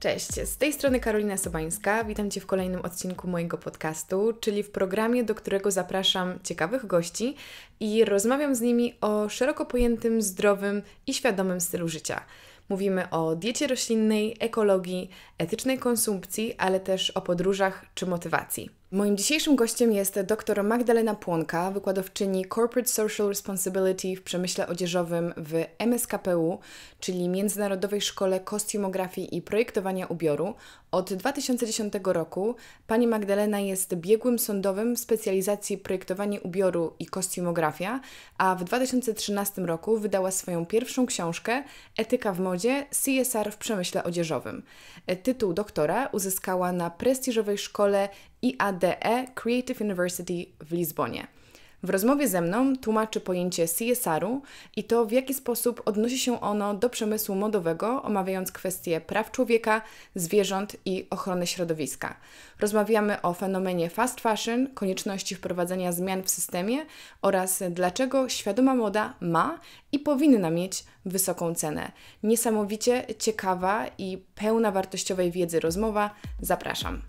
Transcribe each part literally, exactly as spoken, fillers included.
Cześć, z tej strony Karolina Sobańska. Witam Cię w kolejnym odcinku mojego podcastu, czyli w programie, do którego zapraszam ciekawych gości i rozmawiam z nimi o szeroko pojętym, zdrowym i świadomym stylu życia. Mówimy o diecie roślinnej, ekologii, etycznej konsumpcji, ale też o podróżach czy motywacji. Moim dzisiejszym gościem jest dr Magdalena Płonka, wykładowczyni Corporate Social Responsibility w przemyśle odzieżowym w M S K P U, czyli Międzynarodowej Szkole Kostiumografii i Projektowania Ubioru. Od dwa tysiące dziesiątego roku pani Magdalena jest biegłym sądowym w specjalizacji projektowanie ubioru i kostiumografia, a w dwa tysiące trzynastym roku wydała swoją pierwszą książkę Etyka w modzie – C S R w przemyśle odzieżowym. Tytuł doktora uzyskała na prestiżowej szkole I A D E Creative University w Lizbonie. W rozmowie ze mną tłumaczy pojęcie C S R u i to, w jaki sposób odnosi się ono do przemysłu modowego, omawiając kwestie praw człowieka, zwierząt i ochrony środowiska. Rozmawiamy o fenomenie fast fashion, konieczności wprowadzenia zmian w systemie oraz dlaczego świadoma moda ma i powinna mieć wysoką cenę. Niesamowicie ciekawa i pełna wartościowej wiedzy rozmowa. Zapraszam.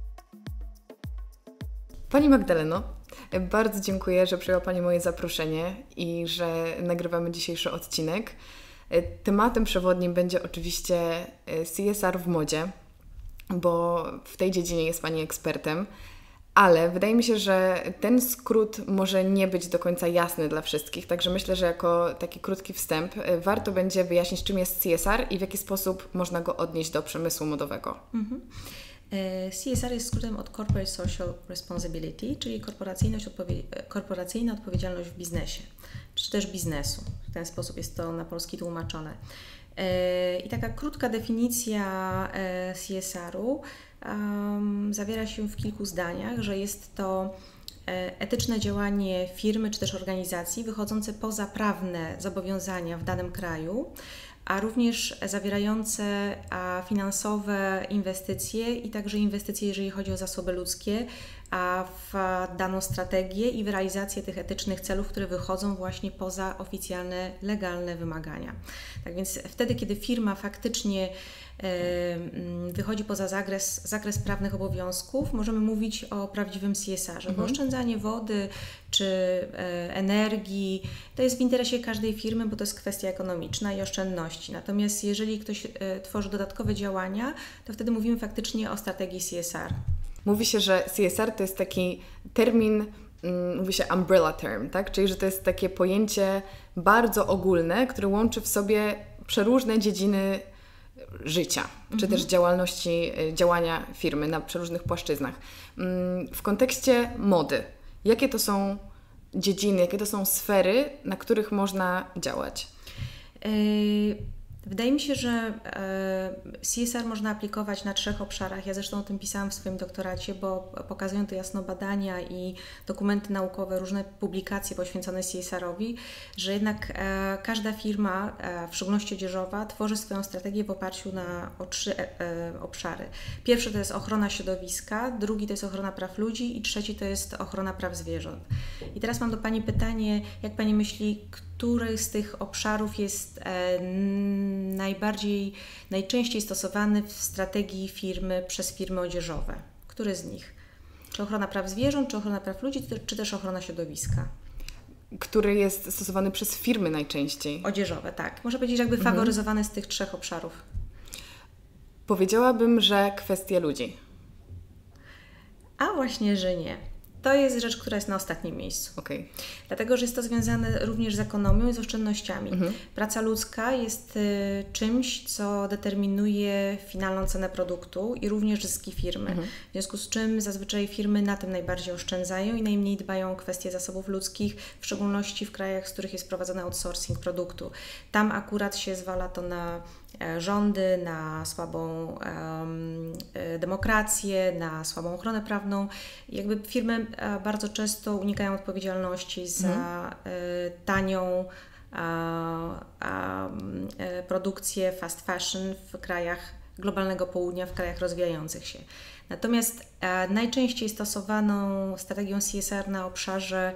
Pani Magdaleno, bardzo dziękuję, że przyjęła Pani moje zaproszenie i że nagrywamy dzisiejszy odcinek. Tematem przewodnim będzie oczywiście C S R w modzie, bo w tej dziedzinie jest Pani ekspertem, ale wydaje mi się, że ten skrót może nie być do końca jasny dla wszystkich, także myślę, że jako taki krótki wstęp warto będzie wyjaśnić, czym jest C S R i w jaki sposób można go odnieść do przemysłu modowego. Mhm. C S R jest skrótem od Corporate Social Responsibility, czyli korporacyjność odpowie- korporacyjna odpowiedzialność w biznesie, czy też biznesu. W ten sposób jest to na polski tłumaczone. I taka krótka definicja C S R u um, zawiera się w kilku zdaniach, że jest to etyczne działanie firmy czy też organizacji wychodzące poza prawne zobowiązania w danym kraju, a również zawierające a finansowe inwestycje i także inwestycje, jeżeli chodzi o zasoby ludzkie, a w daną strategię i w realizację tych etycznych celów, które wychodzą właśnie poza oficjalne, legalne wymagania. Tak więc wtedy, kiedy firma faktycznie wychodzi poza zakres, zakres prawnych obowiązków, możemy mówić o prawdziwym C S R ze, mhm. bo oszczędzanie wody czy energii to jest w interesie każdej firmy, bo to jest kwestia ekonomiczna i oszczędności. Natomiast jeżeli ktoś tworzy dodatkowe działania, to wtedy mówimy faktycznie o strategii C S R. Mówi się, że C S R to jest taki termin, mówi się umbrella term, tak? Czyli że to jest takie pojęcie bardzo ogólne, które łączy w sobie przeróżne dziedziny życia, mhm. czy też działalności, działania firmy na przeróżnych płaszczyznach. W kontekście mody, jakie to są dziedziny, jakie to są sfery, na których można działać? Y- Wydaje mi się, że C S R można aplikować na trzech obszarach. Ja zresztą o tym pisałam w swoim doktoracie, bo pokazują to jasno badania i dokumenty naukowe, różne publikacje poświęcone C S R owi, że jednak każda firma, w szczególności odzieżowa, tworzy swoją strategię w oparciu na o trzy obszary. Pierwszy to jest ochrona środowiska, drugi to jest ochrona praw ludzi i trzeci to jest ochrona praw zwierząt. I teraz mam do Pani pytanie, jak Pani myśli, który z tych obszarów jest e, najbardziej, najczęściej stosowany w strategii firmy przez firmy odzieżowe? Który z nich? Czy ochrona praw zwierząt, czy ochrona praw ludzi, czy też ochrona środowiska? Który jest stosowany przez firmy najczęściej? Odzieżowe, tak. Może powiedzieć jakby mhm. faworyzowany z tych trzech obszarów. Powiedziałabym, że kwestie ludzi. A właśnie, że nie. To jest rzecz, która jest na ostatnim miejscu. Okay. Dlatego, że jest to związane również z ekonomią i z oszczędnościami. Mhm. Praca ludzka jest y, czymś, co determinuje finalną cenę produktu i również zyski firmy. Mhm. W związku z czym zazwyczaj firmy na tym najbardziej oszczędzają i najmniej dbają o kwestie zasobów ludzkich, w szczególności w krajach, z których jest prowadzony outsourcing produktu. Tam akurat się zwala to na rządy, na słabą um, demokrację, na słabą ochronę prawną. Jakby firmy bardzo często unikają odpowiedzialności za mhm. tanią a, a, produkcję fast fashion w krajach globalnego południa, w krajach rozwijających się. Natomiast a, najczęściej stosowaną strategią C S R na obszarze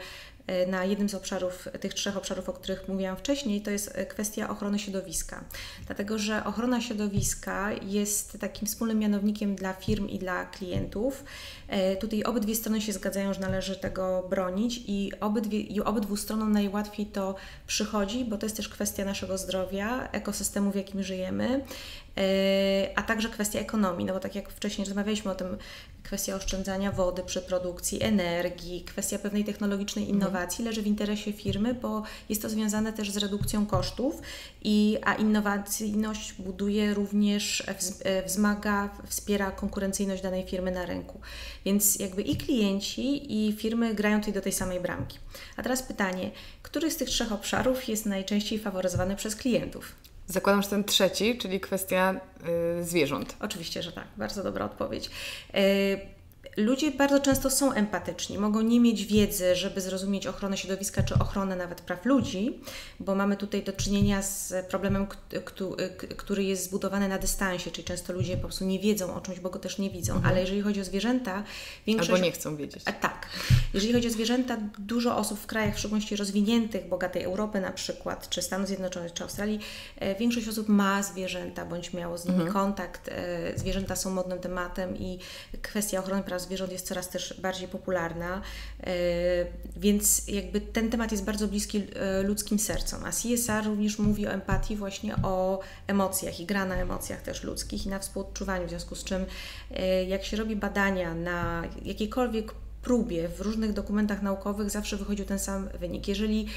na jednym z obszarów, tych trzech obszarów, o których mówiłam wcześniej, to jest kwestia ochrony środowiska. Dlatego, że ochrona środowiska jest takim wspólnym mianownikiem dla firm i dla klientów. Tutaj obydwie strony się zgadzają, że należy tego bronić i, obydwie, i obydwu stronom najłatwiej to przychodzi, bo to jest też kwestia naszego zdrowia, ekosystemu, w jakim żyjemy, a także kwestia ekonomii, no bo tak jak wcześniej rozmawialiśmy o tym, kwestia oszczędzania wody przy produkcji, energii, kwestia pewnej technologicznej innowacji leży w interesie firmy, bo jest to związane też z redukcją kosztów, i, a innowacyjność buduje również, wzmaga, wspiera konkurencyjność danej firmy na rynku. Więc jakby i klienci, i firmy grają tutaj do tej samej bramki. A teraz pytanie, który z tych trzech obszarów jest najczęściej faworyzowany przez klientów? Zakładam, że ten trzeci, czyli kwestia y, zwierząt. Oczywiście, że tak. Bardzo dobra odpowiedź. Y Ludzie bardzo często są empatyczni, mogą nie mieć wiedzy, żeby zrozumieć ochronę środowiska czy ochronę nawet praw ludzi, bo mamy tutaj do czynienia z problemem, który jest zbudowany na dystansie, czyli często ludzie po prostu nie wiedzą o czymś, bo go też nie widzą, mhm. ale jeżeli chodzi o zwierzęta, większość... Albo nie chcą wiedzieć. A, tak. Jeżeli chodzi o zwierzęta, dużo osób w krajach w szczególności rozwiniętych, bogatej Europy na przykład, czy Stanów Zjednoczonych, czy Australii, większość osób ma zwierzęta, bądź miało z nimi mhm. kontakt. Zwierzęta są modnym tematem i kwestia ochrony praw zwierząt jest coraz też bardziej popularna, więc jakby ten temat jest bardzo bliski ludzkim sercom, a C S R również mówi o empatii, właśnie o emocjach i gra na emocjach też ludzkich i na współodczuwaniu, w związku z czym jak się robi badania na jakiejkolwiek próbie w różnych dokumentach naukowych, zawsze wychodził ten sam wynik. Jeżeli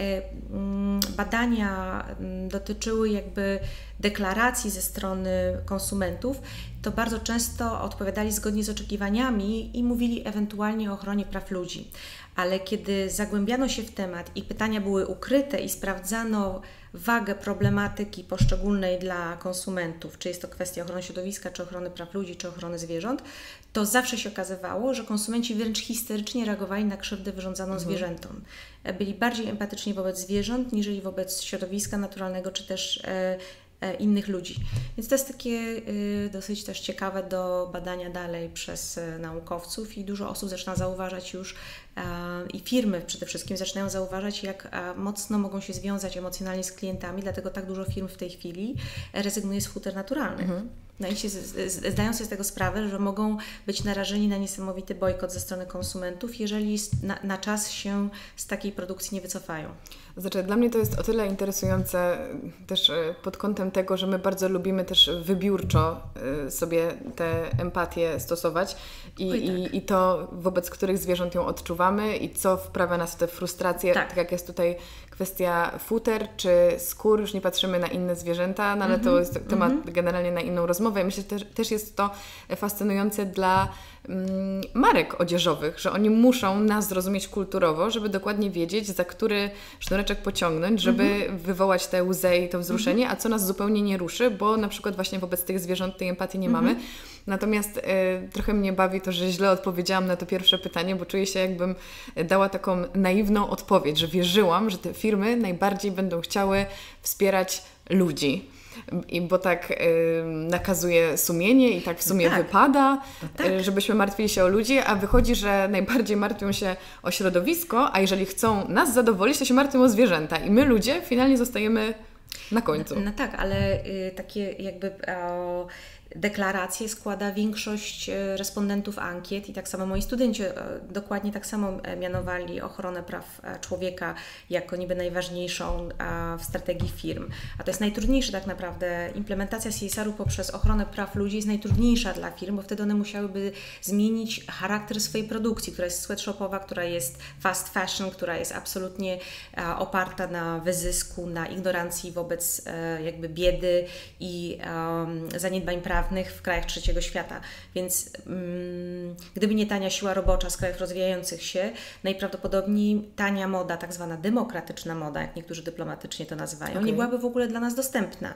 badania dotyczyły jakby deklaracji ze strony konsumentów, to bardzo często odpowiadali zgodnie z oczekiwaniami i mówili ewentualnie o ochronie praw ludzi. Ale kiedy zagłębiano się w temat i pytania były ukryte i sprawdzano wagę problematyki poszczególnej dla konsumentów, czy jest to kwestia ochrony środowiska, czy ochrony praw ludzi, czy ochrony zwierząt, to zawsze się okazywało, że konsumenci wręcz histerycznie reagowali na krzywdę wyrządzaną mhm. zwierzętom. Byli bardziej empatyczni wobec zwierząt, niżeli wobec środowiska naturalnego, czy też e, e, innych ludzi. Więc to jest takie y, dosyć też ciekawe do badania dalej przez y, naukowców i dużo osób zaczyna zauważać już y, i firmy przede wszystkim zaczynają zauważać, jak y, mocno mogą się związać emocjonalnie z klientami, dlatego tak dużo firm w tej chwili rezygnuje z futer naturalnych. Mhm. No i się zdają sobie z tego sprawę, że mogą być narażeni na niesamowity bojkot ze strony konsumentów, jeżeli na, na czas się z takiej produkcji nie wycofają. Znaczy, dla mnie to jest o tyle interesujące też pod kątem tego, że my bardzo lubimy też wybiórczo sobie tę empatię stosować i, Oj, tak. i, i to, wobec których zwierząt ją odczuwamy i co wprawia nas w tę frustrację, tak. tak jak jest tutaj kwestia futer czy skór, już nie patrzymy na inne zwierzęta, no ale mm-hmm. to jest temat mm-hmm. generalnie na inną rozmowę. I myślę, że też, też jest to fascynujące dla mm, marek odzieżowych, że oni muszą nas zrozumieć kulturowo, żeby dokładnie wiedzieć, za który sznureczek pociągnąć, żeby mm-hmm. wywołać tę łzę i to wzruszenie, mm-hmm. a co nas zupełnie nie ruszy, bo na przykład właśnie wobec tych zwierząt tej empatii nie mm-hmm. mamy. Natomiast y, trochę mnie bawi to, że źle odpowiedziałam na to pierwsze pytanie, bo czuję się, jakbym dała taką naiwną odpowiedź, że wierzyłam, że te firmy najbardziej będą chciały wspierać ludzi. I bo tak y, nakazuje sumienie i tak w sumie tak. wypada, no tak. y, żebyśmy martwili się o ludzi, a wychodzi, że najbardziej martwią się o środowisko, a jeżeli chcą nas zadowolić, to się martwią o zwierzęta i my ludzie finalnie zostajemy na końcu. No, no tak, ale y, takie jakby... O... deklaracje składa większość respondentów ankiet i tak samo moi studenci dokładnie tak samo mianowali ochronę praw człowieka jako niby najważniejszą w strategii firm. A to jest najtrudniejsze tak naprawdę. Implementacja C S R u poprzez ochronę praw ludzi jest najtrudniejsza dla firm, bo wtedy one musiałyby zmienić charakter swojej produkcji, która jest sweatshopowa, która jest fast fashion, która jest absolutnie oparta na wyzysku, na ignorancji wobec jakby biedy i zaniedbań praw w krajach trzeciego świata. Więc mm, gdyby nie tania siła robocza z krajów rozwijających się, najprawdopodobniej tania moda, tak zwana demokratyczna moda, jak niektórzy dyplomatycznie to nazywają, okay. nie byłaby w ogóle dla nas dostępna.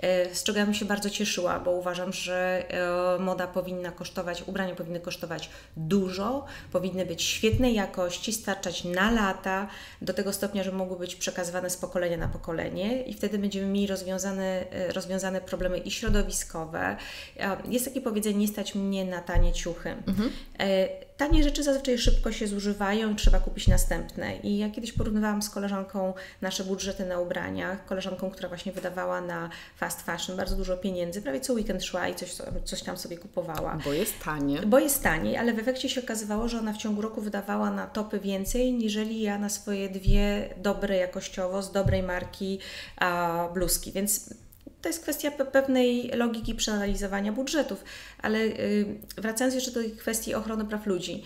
Z czego ja bym się bardzo cieszyła, bo uważam, że moda powinna kosztować, ubrania powinny kosztować dużo, powinny być świetnej jakości, starczać na lata, do tego stopnia, że mogły być przekazywane z pokolenia na pokolenie i wtedy będziemy mieli rozwiązane, rozwiązane problemy i środowiskowe, Jest takie powiedzenie, nie stać mnie na tanie ciuchy. Mhm. Tanie rzeczy zazwyczaj szybko się zużywają i trzeba kupić następne. I ja kiedyś porównywałam z koleżanką nasze budżety na ubraniach, koleżanką, która właśnie wydawała na fast fashion bardzo dużo pieniędzy, prawie co weekend szła i coś, coś tam sobie kupowała. Bo jest tanie. Bo jest taniej, ale w efekcie się okazywało, że ona w ciągu roku wydawała na topy więcej, niżeli ja na swoje dwie dobre jakościowo, z dobrej marki a, bluzki. Więc to jest kwestia pewnej logiki przeanalizowania budżetów, ale wracając jeszcze do tej kwestii ochrony praw ludzi.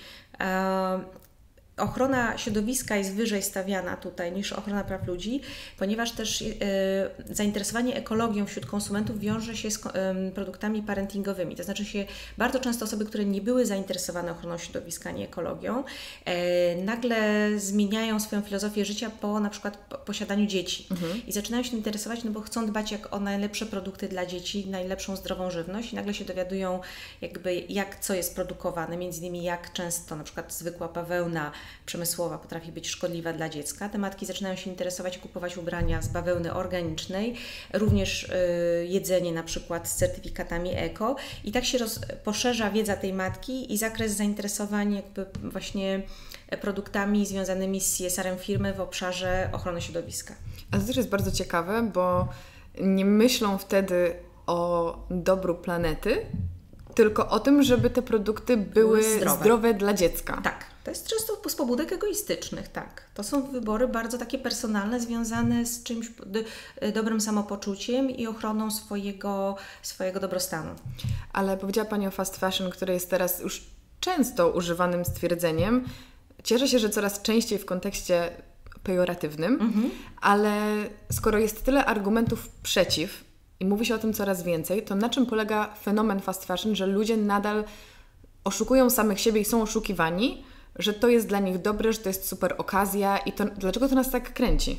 Ochrona środowiska jest wyżej stawiana tutaj niż ochrona praw ludzi, ponieważ też y, zainteresowanie ekologią wśród konsumentów wiąże się z y, produktami parentingowymi. To znaczy się bardzo często osoby, które nie były zainteresowane ochroną środowiska, nie ekologią, y, nagle zmieniają swoją filozofię życia po na przykład po posiadaniu dzieci mhm. i zaczynają się interesować, no bo chcą dbać jak o najlepsze produkty dla dzieci, najlepszą zdrową żywność i nagle się dowiadują jakby jak co jest produkowane, między innymi jak często na przykład zwykła bawełna przemysłowa potrafi być szkodliwa dla dziecka. Te matki zaczynają się interesować i kupować ubrania z bawełny organicznej, również y, jedzenie na przykład z certyfikatami eko i tak się roz, poszerza wiedza tej matki i zakres zainteresowań jakby właśnie produktami związanymi z C S R em firmy w obszarze ochrony środowiska. A to też jest bardzo ciekawe, bo nie myślą wtedy o dobru planety, tylko o tym, żeby te produkty były, były zdrowe. zdrowe dla dziecka. Tak. To jest często z pobudek egoistycznych, tak. To są wybory bardzo takie personalne, związane z czymś, dobrym samopoczuciem i ochroną swojego, swojego dobrostanu. Ale powiedziała Pani o fast fashion, które jest teraz już często używanym stwierdzeniem. Cieszę się, że coraz częściej w kontekście pejoratywnym, mhm. ale skoro jest tyle argumentów przeciw i mówi się o tym coraz więcej, to na czym polega fenomen fast fashion, że ludzie nadal oszukują samych siebie i są oszukiwani, że to jest dla nich dobre, że to jest super okazja i to, dlaczego to nas tak kręci?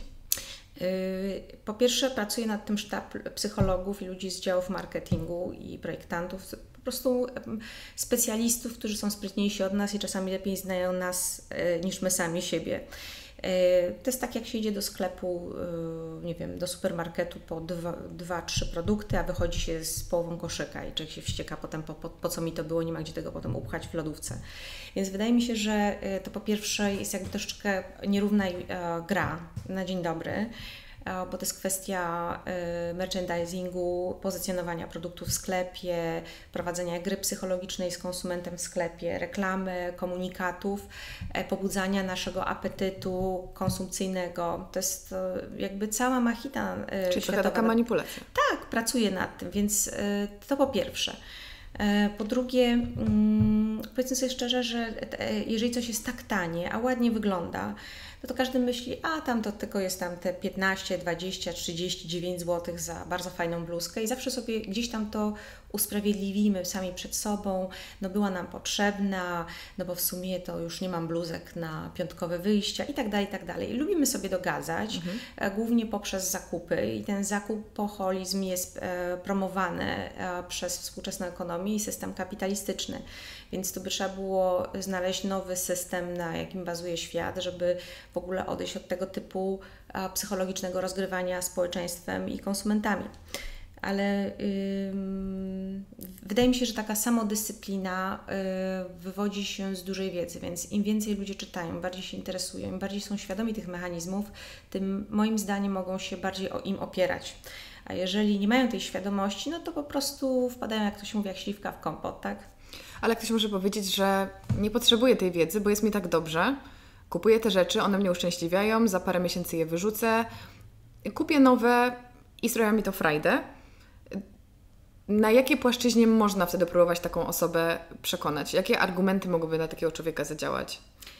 Po pierwsze pracuję nad tym sztab psychologów i ludzi z działów marketingu i projektantów, po prostu specjalistów, którzy są sprytniejsi od nas i czasami lepiej znają nas niż my sami siebie. To jest tak, jak się idzie do sklepu, nie wiem, do supermarketu po dwa, dwa, trzy produkty, a wychodzi się z połową koszyka i człowiek się wścieka potem, po, po, po co mi to było, nie ma gdzie tego potem upchać w lodówce. Więc wydaje mi się, że to po pierwsze jest jakby troszeczkę nierówna gra na dzień dobry, bo to jest kwestia merchandisingu, pozycjonowania produktów w sklepie, prowadzenia gry psychologicznej z konsumentem w sklepie, reklamy, komunikatów, pobudzania naszego apetytu konsumpcyjnego. To jest jakby cała machina światowa. Czyli trochę taka manipulacja. Tak, pracuję nad tym, więc to po pierwsze. Po drugie, powiedzmy sobie szczerze, że jeżeli coś jest tak tanie, a ładnie wygląda, no to każdy myśli, a tam to tylko jest tam te piętnaście, dwadzieścia, trzydzieści dziewięć złotych za bardzo fajną bluzkę i zawsze sobie gdzieś tam to usprawiedliwimy sami przed sobą, no była nam potrzebna, no bo w sumie to już nie mam bluzek na piątkowe wyjścia i tak dalej, i tak dalej. I lubimy sobie dogadzać, mhm. głównie poprzez zakupy i ten zakupoholizm jest e, promowany e, przez współczesną ekonomię i system kapitalistyczny. Więc tu by trzeba było znaleźć nowy system, na jakim bazuje świat, żeby w ogóle odejść od tego typu a, psychologicznego rozgrywania społeczeństwem i konsumentami. Ale ym, wydaje mi się, że taka samodyscyplina y, wywodzi się z dużej wiedzy, więc im więcej ludzie czytają, bardziej się interesują, im bardziej są świadomi tych mechanizmów, tym moim zdaniem mogą się bardziej o, im opierać. A jeżeli nie mają tej świadomości, no to po prostu wpadają, jak to się mówi, jak śliwka w kompot, tak? Ale ktoś może powiedzieć, że nie potrzebuję tej wiedzy, bo jest mi tak dobrze. Kupuję te rzeczy, one mnie uszczęśliwiają, za parę miesięcy je wyrzucę, kupię nowe i sprawia mi to frajdę. Na jakiej płaszczyźnie można wtedy próbować taką osobę przekonać? Jakie argumenty mogłyby na takiego człowieka zadziałać?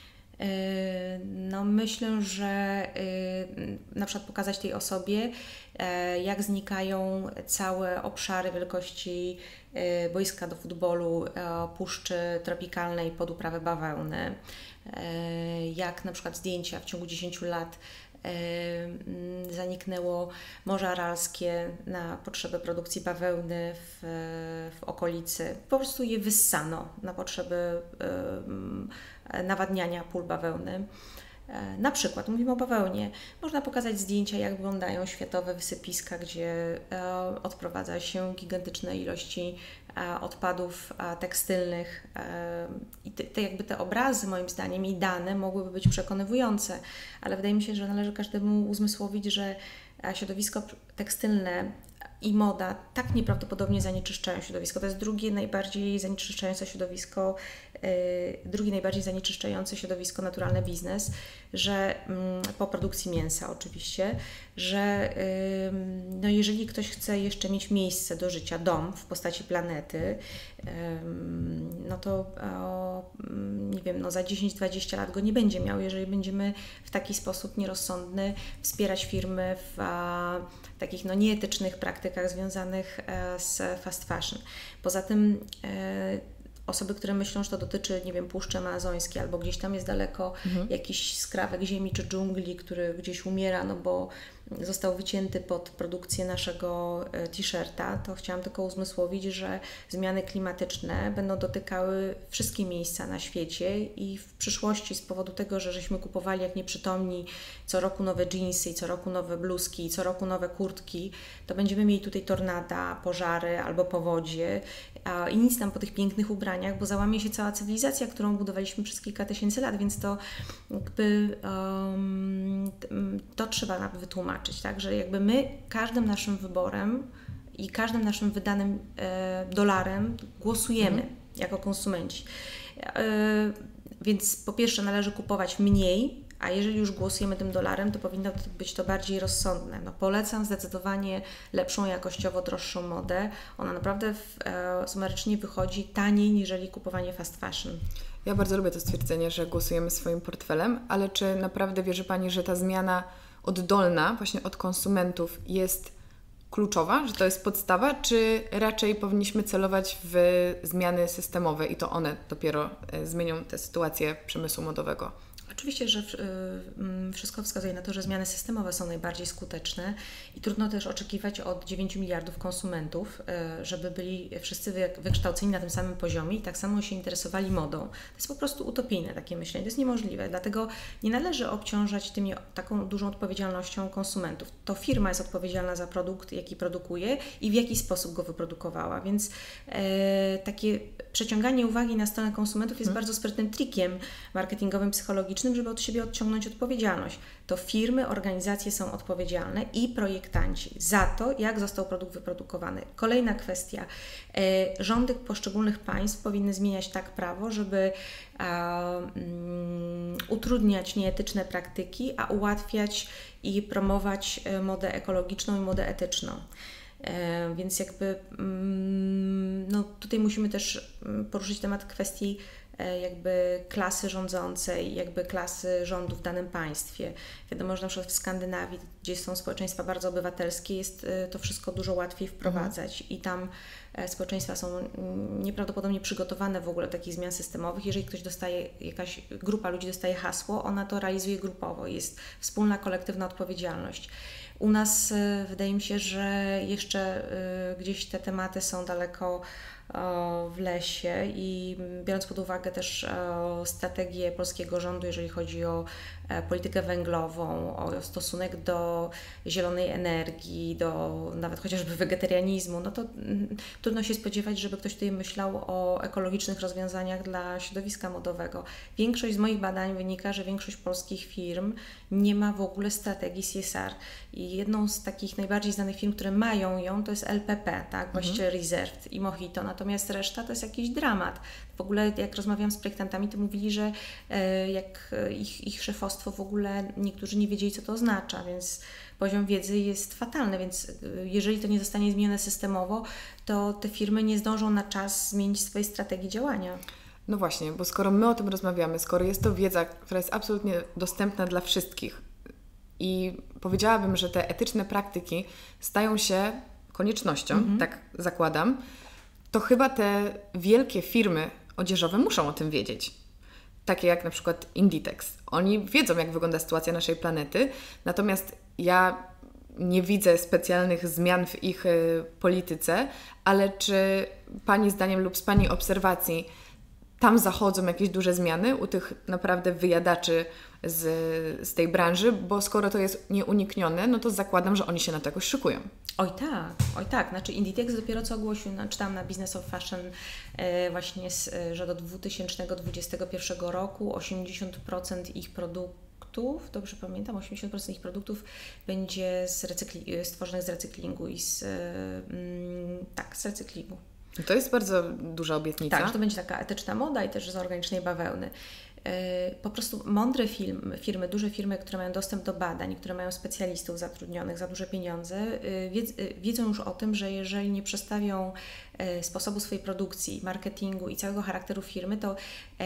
No myślę, że na przykład pokazać tej osobie, jak znikają całe obszary wielkości boiska do futbolu, puszczy tropikalnej pod uprawę bawełny, jak na przykład zdjęcia w ciągu dziesięciu lat zaniknęło Morze Aralskie na potrzeby produkcji bawełny w, w okolicy. Po prostu je wyssano na potrzeby nawadniania pól bawełny. Na przykład, mówimy o bawełnie, można pokazać zdjęcia, jak wyglądają światowe wysypiska, gdzie odprowadza się gigantyczne ilości odpadów tekstylnych i te, te, jakby te obrazy, moim zdaniem, i dane mogłyby być przekonywujące, ale wydaje mi się, że należy każdemu uzmysłowić, że środowisko tekstylne i moda tak nieprawdopodobnie zanieczyszczają środowisko. To jest drugie najbardziej zanieczyszczające środowisko, yy, drugie najbardziej zanieczyszczające środowisko naturalny biznes, że yy, po produkcji mięsa oczywiście, że yy, no jeżeli ktoś chce jeszcze mieć miejsce do życia, dom w postaci planety, yy, no to yy, nie wiem, no za dziesięć dwadzieścia lat go nie będzie miał, jeżeli będziemy w taki sposób nierozsądny wspierać firmy w yy, takich no, nieetycznych praktykach związanych e, z fast fashion. Poza tym e, osoby, które myślą, że to dotyczy, nie wiem, Puszczy Amazońskiej albo gdzieś tam jest daleko mhm. jakiś skrawek ziemi czy dżungli, który gdzieś umiera, no bo został wycięty pod produkcję naszego t-shirta, to chciałam tylko uzmysłowić, że zmiany klimatyczne będą dotykały wszystkie miejsca na świecie i w przyszłości z powodu tego, że żeśmy kupowali jak nieprzytomni co roku nowe dżinsy i co roku nowe bluzki i co roku nowe kurtki, to będziemy mieli tutaj tornada, pożary albo powodzie a, i nic nam po tych pięknych ubraniach, bo załamie się cała cywilizacja, którą budowaliśmy przez kilka tysięcy lat, więc to jakby um, to trzeba wytłumaczyć. Tak, że jakby my każdym naszym wyborem i każdym naszym wydanym e, dolarem głosujemy mhm. jako konsumenci. E, więc po pierwsze należy kupować mniej, a jeżeli już głosujemy tym dolarem, to powinno być to bardziej rozsądne. No, polecam zdecydowanie lepszą jakościowo, droższą modę. Ona naprawdę w, e, sumarycznie wychodzi taniej niżeli kupowanie fast fashion. Ja bardzo lubię to stwierdzenie, że głosujemy swoim portfelem, ale czy naprawdę wierzy Pani, że ta zmiana oddolna właśnie od konsumentów jest kluczowa, że to jest podstawa, czy raczej powinniśmy celować w zmiany systemowe i to one dopiero zmienią tę sytuację przemysłu modowego? Oczywiście, że wszystko wskazuje na to, że zmiany systemowe są najbardziej skuteczne i trudno też oczekiwać od dziewięciu miliardów konsumentów, żeby byli wszyscy wykształceni na tym samym poziomie i tak samo się interesowali modą. To jest po prostu utopijne takie myślenie, to jest niemożliwe, dlatego nie należy obciążać tymi taką dużą odpowiedzialnością konsumentów. To firma jest odpowiedzialna za produkt, jaki produkuje i w jaki sposób go wyprodukowała, więc e, takie przeciąganie uwagi na stronę konsumentów jest hmm. bardzo sprytnym trikiem marketingowym, psychologicznym, żeby od siebie odciągnąć odpowiedzialność. To firmy, organizacje są odpowiedzialne i projektanci za to, jak został produkt wyprodukowany. Kolejna kwestia. E, rządy poszczególnych państw powinny zmieniać tak prawo, żeby a, um, utrudniać nieetyczne praktyki, a ułatwiać i promować modę ekologiczną i modę etyczną. E, więc jakby mm, no, tutaj musimy też poruszyć temat kwestii jakby klasy rządzącej, jakby klasy rządu w danym państwie. Wiadomo, że na przykład w Skandynawii, gdzie są społeczeństwa bardzo obywatelskie, jest to wszystko dużo łatwiej wprowadzać mhm. i tam społeczeństwa są nieprawdopodobnie przygotowane w ogóle do takich zmian systemowych. Jeżeli ktoś dostaje, jakaś grupa ludzi dostaje hasło, ona to realizuje grupowo. Jest wspólna, kolektywna odpowiedzialność. U nas wydaje mi się, że jeszcze gdzieś te tematy są daleko w lesie i biorąc pod uwagę też strategię polskiego rządu, jeżeli chodzi o politykę węglową, o stosunek do zielonej energii, do nawet chociażby wegetarianizmu, no to trudno się spodziewać, żeby ktoś tutaj myślał o ekologicznych rozwiązaniach dla środowiska modowego. Większość z moich badań wynika, że większość polskich firm nie ma w ogóle strategii C S R i jedną z takich najbardziej znanych firm, które mają ją, to jest L P P, tak, właściwie mhm. Reserved i Mojito, natomiast reszta to jest jakiś dramat. W ogóle jak rozmawiam z projektantami, to mówili, że e, jak ich, ich szefostwo w ogóle niektórzy nie wiedzieli, co to oznacza, więc poziom wiedzy jest fatalny, więc jeżeli to nie zostanie zmienione systemowo, to te firmy nie zdążą na czas zmienić swojej strategii działania. No właśnie, bo skoro my o tym rozmawiamy, skoro jest to wiedza, która jest absolutnie dostępna dla wszystkich i powiedziałabym, że te etyczne praktyki stają się koniecznością, mhm. tak zakładam, to chyba te wielkie firmy odzieżowe muszą o tym wiedzieć. Takie jak na przykład Inditex. Oni wiedzą, jak wygląda sytuacja naszej planety, natomiast ja nie widzę specjalnych zmian w ich y, polityce, ale czy Pani zdaniem lub z Pani obserwacji tam zachodzą jakieś duże zmiany u tych naprawdę wyjadaczy z, z tej branży, bo skoro to jest nieuniknione, no to zakładam, że oni się na to jakoś szykują. Oj tak, oj tak. Znaczy Inditex dopiero co ogłosił, no, czytałam na Business of Fashion e, właśnie, z, że do dwa tysiące dwudziestego pierwszego roku osiemdziesiąt procent ich produktów, dobrze pamiętam, osiemdziesiąt procent ich produktów będzie z recykli- stworzonych z recyklingu i z, mm, tak, z recyklingu. To jest bardzo duża obietnica. Tak, że to będzie taka etyczna moda i też z organicznej bawełny. Po prostu mądre firmy, firmy, duże firmy, które mają dostęp do badań, które mają specjalistów zatrudnionych za duże pieniądze, wiedzą już o tym, że jeżeli nie przestawią sposobu swojej produkcji, marketingu i całego charakteru firmy, to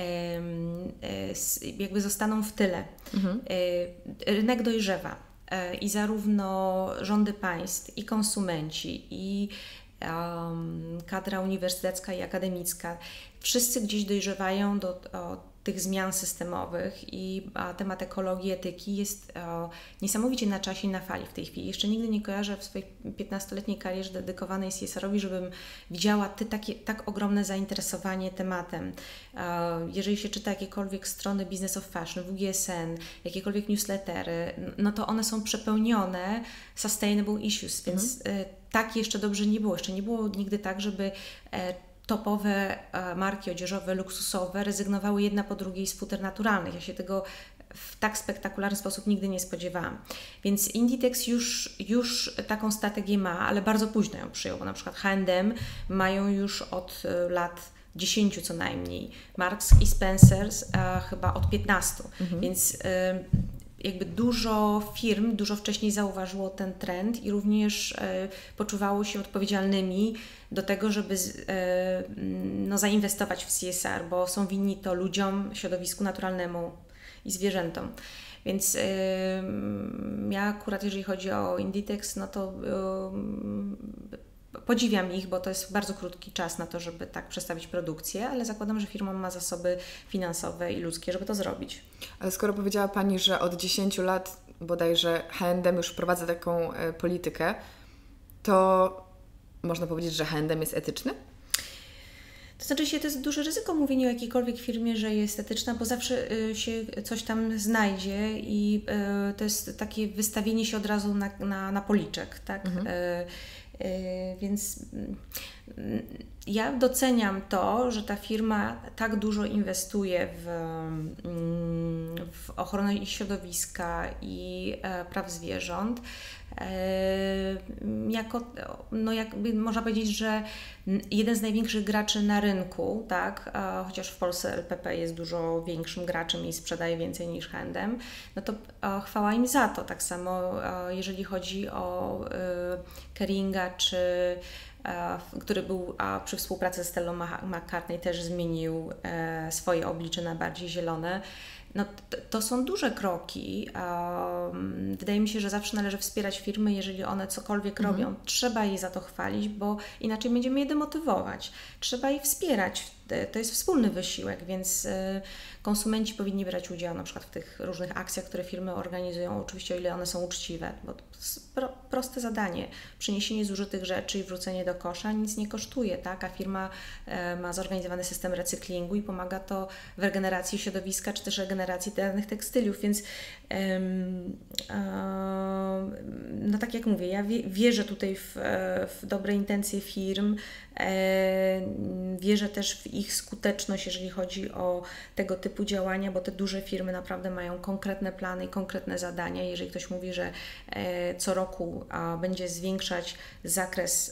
jakby zostaną w tyle. Mhm. Rynek dojrzewa i zarówno rządy państw, i konsumenci, i Um, kadra uniwersytecka i akademicka, wszyscy gdzieś dojrzewają do o, tych zmian systemowych i a, temat ekologii, etyki jest o, niesamowicie na czasie i na fali w tej chwili. Jeszcze nigdy nie kojarzę w swojej piętnastoletniej karierze dedykowanej C S R-owi, żebym widziała ty, takie, tak ogromne zainteresowanie tematem. E, jeżeli się czyta jakiekolwiek strony Business of Fashion, W G S N, jakiekolwiek newslettery, no to one są przepełnione sustainable issues, mhm. więc e, tak jeszcze dobrze nie było. Jeszcze nie było nigdy tak, żeby e, topowe e, marki odzieżowe, luksusowe rezygnowały jedna po drugiej z futer naturalnych. Ja się tego w tak spektakularny sposób nigdy nie spodziewałam. Więc Inditex już, już taką strategię ma, ale bardzo późno ją przyjął, bo na przykład H and M mają już od e, lat dziesięciu co najmniej. Marks i Spencers e, chyba od piętnastu. Mhm. Więc e, jakby dużo firm dużo wcześniej zauważyło ten trend i również e, poczuwało się odpowiedzialnymi do tego, żeby e, no, zainwestować w C S R, bo są winni to ludziom, środowisku naturalnemu i zwierzętom. Więc e, ja akurat, jeżeli chodzi o Inditex, no to e, podziwiam ich, bo to jest bardzo krótki czas na to, żeby tak przestawić produkcję, ale zakładam, że firma ma zasoby finansowe i ludzkie, żeby to zrobić. Ale skoro powiedziała Pani, że od dziesięciu lat bodajże H and M już wprowadza taką e, politykę, to można powiedzieć, że H and M jest etyczny? To znaczy się, to jest duże ryzyko mówienie o jakiejkolwiek firmie, że jest etyczna, bo zawsze y, się coś tam znajdzie i y, to jest takie wystawienie się od razu na, na, na policzek, tak? Mhm. Y, y, więc y, ja doceniam to, że ta firma tak dużo inwestuje w, y, w ochronę środowiska i y, praw zwierząt. Jako, no jakby można powiedzieć, że jeden z największych graczy na rynku, tak, chociaż w Polsce L P P jest dużo większym graczem i sprzedaje więcej niż H and M, no to chwała im za to. Tak samo jeżeli chodzi o Keringa, czy który był przy współpracy z Stellą McCartney też zmienił swoje oblicze na bardziej zielone. No, to, to są duże kroki. Um, wydaje mi się, że zawsze należy wspierać firmy, jeżeli one cokolwiek mhm. robią. Trzeba je za to chwalić, bo inaczej będziemy je demotywować. Trzeba je wspierać. To jest wspólny wysiłek, więc y, konsumenci powinni brać udział na przykład w tych różnych akcjach, które firmy organizują, oczywiście o ile one są uczciwe, bo to jest pro, proste zadanie. Przyniesienie zużytych rzeczy i wrzucenie do kosza nic nie kosztuje, tak? A firma y, ma zorganizowany system recyklingu i pomaga to w regeneracji środowiska, czy też regeneracji danych tekstyliów, więc y, y, no tak jak mówię, ja wie, wierzę tutaj w, w dobre intencje firm, wierzę też w ich skuteczność, jeżeli chodzi o tego typu działania, bo te duże firmy naprawdę mają konkretne plany i konkretne zadania. Jeżeli ktoś mówi, że co roku będzie zwiększać zakres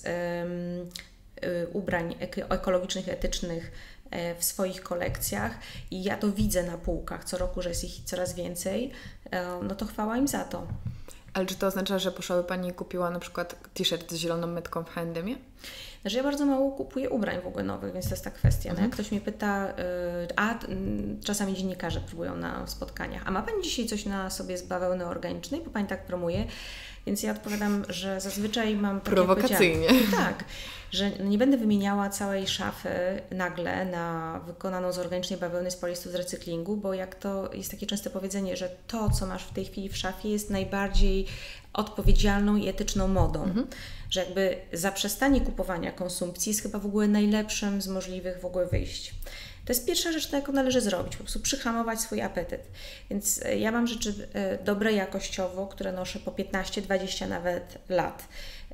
ubrań ekologicznych, etycznych w swoich kolekcjach i ja to widzę na półkach co roku, że jest ich coraz więcej, no to chwała im za to. Ale czy to oznacza, że poszłaby Pani i kupiła na przykład t-shirt z zieloną metką w H and M-ie? Znaczy ja bardzo mało kupuję ubrań w ogóle nowych, więc to jest ta kwestia. Mhm. No jak ktoś mnie pyta, yy, a yy, czasami dziennikarze próbują na spotkaniach, a ma Pani dzisiaj coś na sobie z bawełny organicznej, bo Pani tak promuje, więc ja odpowiadam, że zazwyczaj mam takie prowokacyjnie. Tak, że nie będę wymieniała całej szafy nagle na wykonaną z organicznej bawełny z poliestru z recyklingu, bo jak to jest takie częste powiedzenie, że to, co masz w tej chwili w szafie, jest najbardziej odpowiedzialną i etyczną modą. Mhm. Że jakby zaprzestanie kupowania konsumpcji jest chyba w ogóle najlepszym z możliwych w ogóle wyjść. To jest pierwsza rzecz, jaką należy zrobić, po prostu przyhamować swój apetyt. Więc ja mam rzeczy dobre jakościowo, które noszę po piętnaście, dwadzieścia nawet lat.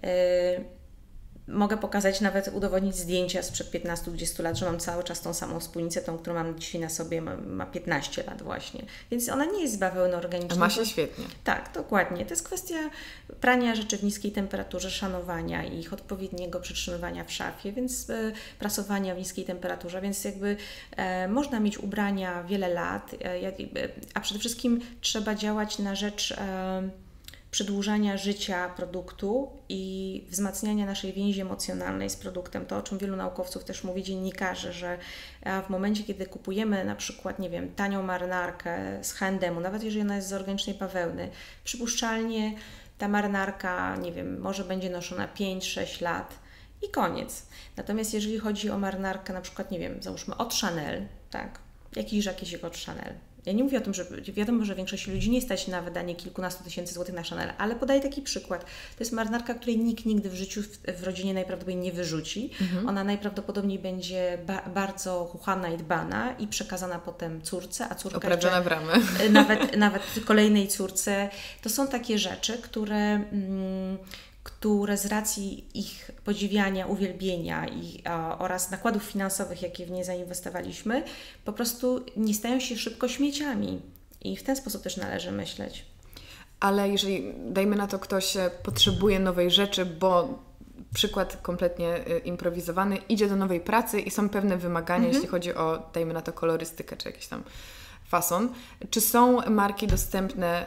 Mogę pokazać, nawet udowodnić zdjęcia sprzed piętnastu dwudziestu lat, że mam cały czas tą samą spódnicę, tą, którą mam dzisiaj na sobie, ma, ma piętnaście lat właśnie. Więc ona nie jest z bawełny organicznej. A ma się świetnie. Tak, dokładnie. To jest kwestia prania rzeczy w niskiej temperaturze, szanowania ich, odpowiedniego przytrzymywania w szafie, więc y, prasowania w niskiej temperaturze, więc jakby e, można mieć ubrania wiele lat, e, e, a przede wszystkim trzeba działać na rzecz e, przedłużania życia produktu i wzmacniania naszej więzi emocjonalnej z produktem. To, o czym wielu naukowców też mówi, dziennikarze, że w momencie, kiedy kupujemy na przykład, nie wiem, tanią marynarkę z H and M, nawet jeżeli ona jest z organicznej bawełny, przypuszczalnie ta marynarka, nie wiem, może będzie noszona pięć sześć lat i koniec. Natomiast jeżeli chodzi o marynarkę na przykład, nie wiem, załóżmy od Chanel, tak, jakiś jakiś od Chanel. Ja nie mówię o tym, że wiadomo, że większość ludzi nie stać na wydanie kilkunastu tysięcy złotych na Chanel, ale podaję taki przykład. To jest marynarka, której nikt nigdy w życiu w, w rodzinie najprawdopodobniej nie wyrzuci. Mhm. Ona najprawdopodobniej będzie ba- bardzo kochana i dbana i przekazana potem córce, a córka oprawiona w ramy. Nawet, nawet kolejnej córce. To są takie rzeczy, które... Mm, które z racji ich podziwiania, uwielbienia i, a, oraz nakładów finansowych, jakie w nie zainwestowaliśmy, po prostu nie stają się szybko śmieciami. I w ten sposób też należy myśleć. Ale jeżeli, dajmy na to, ktoś potrzebuje nowej rzeczy, bo przykład kompletnie improwizowany, idzie do nowej pracy i są pewne wymagania, mhm. jeśli chodzi o, dajmy na to, kolorystykę czy jakiś tam fason. Czy są marki dostępne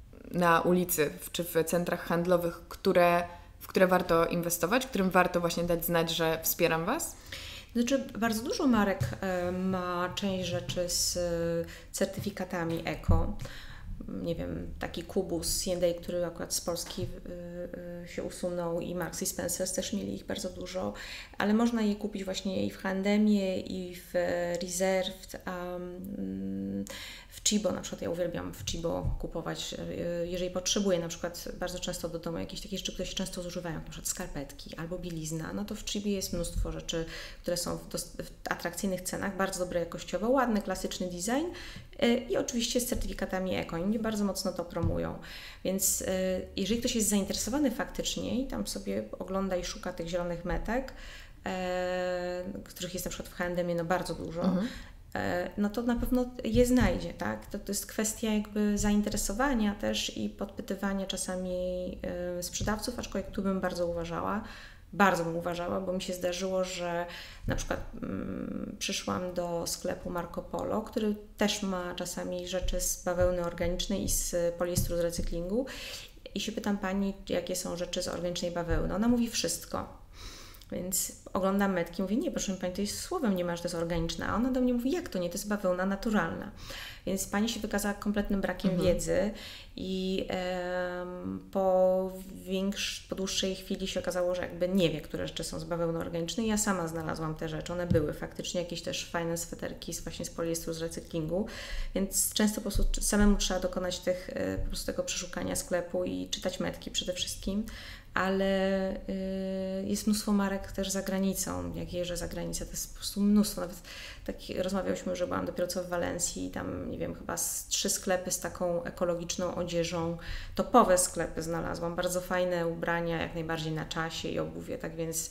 na ulicy czy w centrach handlowych, które, w które warto inwestować, którym warto właśnie dać znać, że wspieram Was? Znaczy, bardzo dużo marek ma część rzeczy z certyfikatami eko. Nie wiem, taki Kubus, C and A, który akurat z Polski się usunął, i Marks i Spencer też mieli ich bardzo dużo, ale można je kupić właśnie i w H and Mie, i w Reserved, um, w Chibo, na przykład ja uwielbiam w Chibo kupować, jeżeli potrzebuję na przykład bardzo często do domu jakieś takie rzeczy, które się często zużywają, na przykład skarpetki albo bielizna, no to w Chibie jest mnóstwo rzeczy, które są w, dost- w atrakcyjnych cenach, bardzo dobre jakościowo, ładny, klasyczny design i oczywiście z certyfikatami eko. Oni bardzo mocno to promują. Więc jeżeli ktoś jest zainteresowany faktycznie i tam sobie ogląda i szuka tych zielonych metek, e, których jest na przykład w H and Mie no bardzo dużo, mhm. e, no to na pewno je znajdzie, tak? To, to jest kwestia jakby zainteresowania też i podpytywania czasami e, sprzedawców, aczkolwiek tu bym bardzo uważała, Bardzo bym uważała, bo mi się zdarzyło, że na przykład mm, przyszłam do sklepu Marco Polo, który też ma czasami rzeczy z bawełny organicznej i z poliestru z recyklingu, i się pytam pani, jakie są rzeczy z organicznej bawełny. Ona mówi wszystko. Więc oglądam metki i mówię, nie, proszę pani, to jest słowem nie ma, że to jest organiczna. A ona do mnie mówi, jak to nie, to jest bawełna naturalna. Więc pani się wykazała kompletnym brakiem mhm. wiedzy i um, po, większ, po dłuższej chwili się okazało, że jakby nie wie, które rzeczy są z bawełny organicznej. Ja sama znalazłam te rzeczy, one były faktycznie jakieś też fajne sweterki z, właśnie z poliestru, z recyklingu, więc często po prostu samemu trzeba dokonać tych, po prostu tego przeszukania sklepu i czytać metki przede wszystkim. Ale y, jest mnóstwo marek też za granicą. Jak jeżdżę za granicę, to jest po prostu mnóstwo. Nawet tak rozmawiałyśmy, że byłam dopiero co w Walencji i tam, nie wiem, chyba z trzy sklepy z taką ekologiczną odzieżą. Topowe sklepy znalazłam, bardzo fajne ubrania, jak najbardziej na czasie i obuwie, tak więc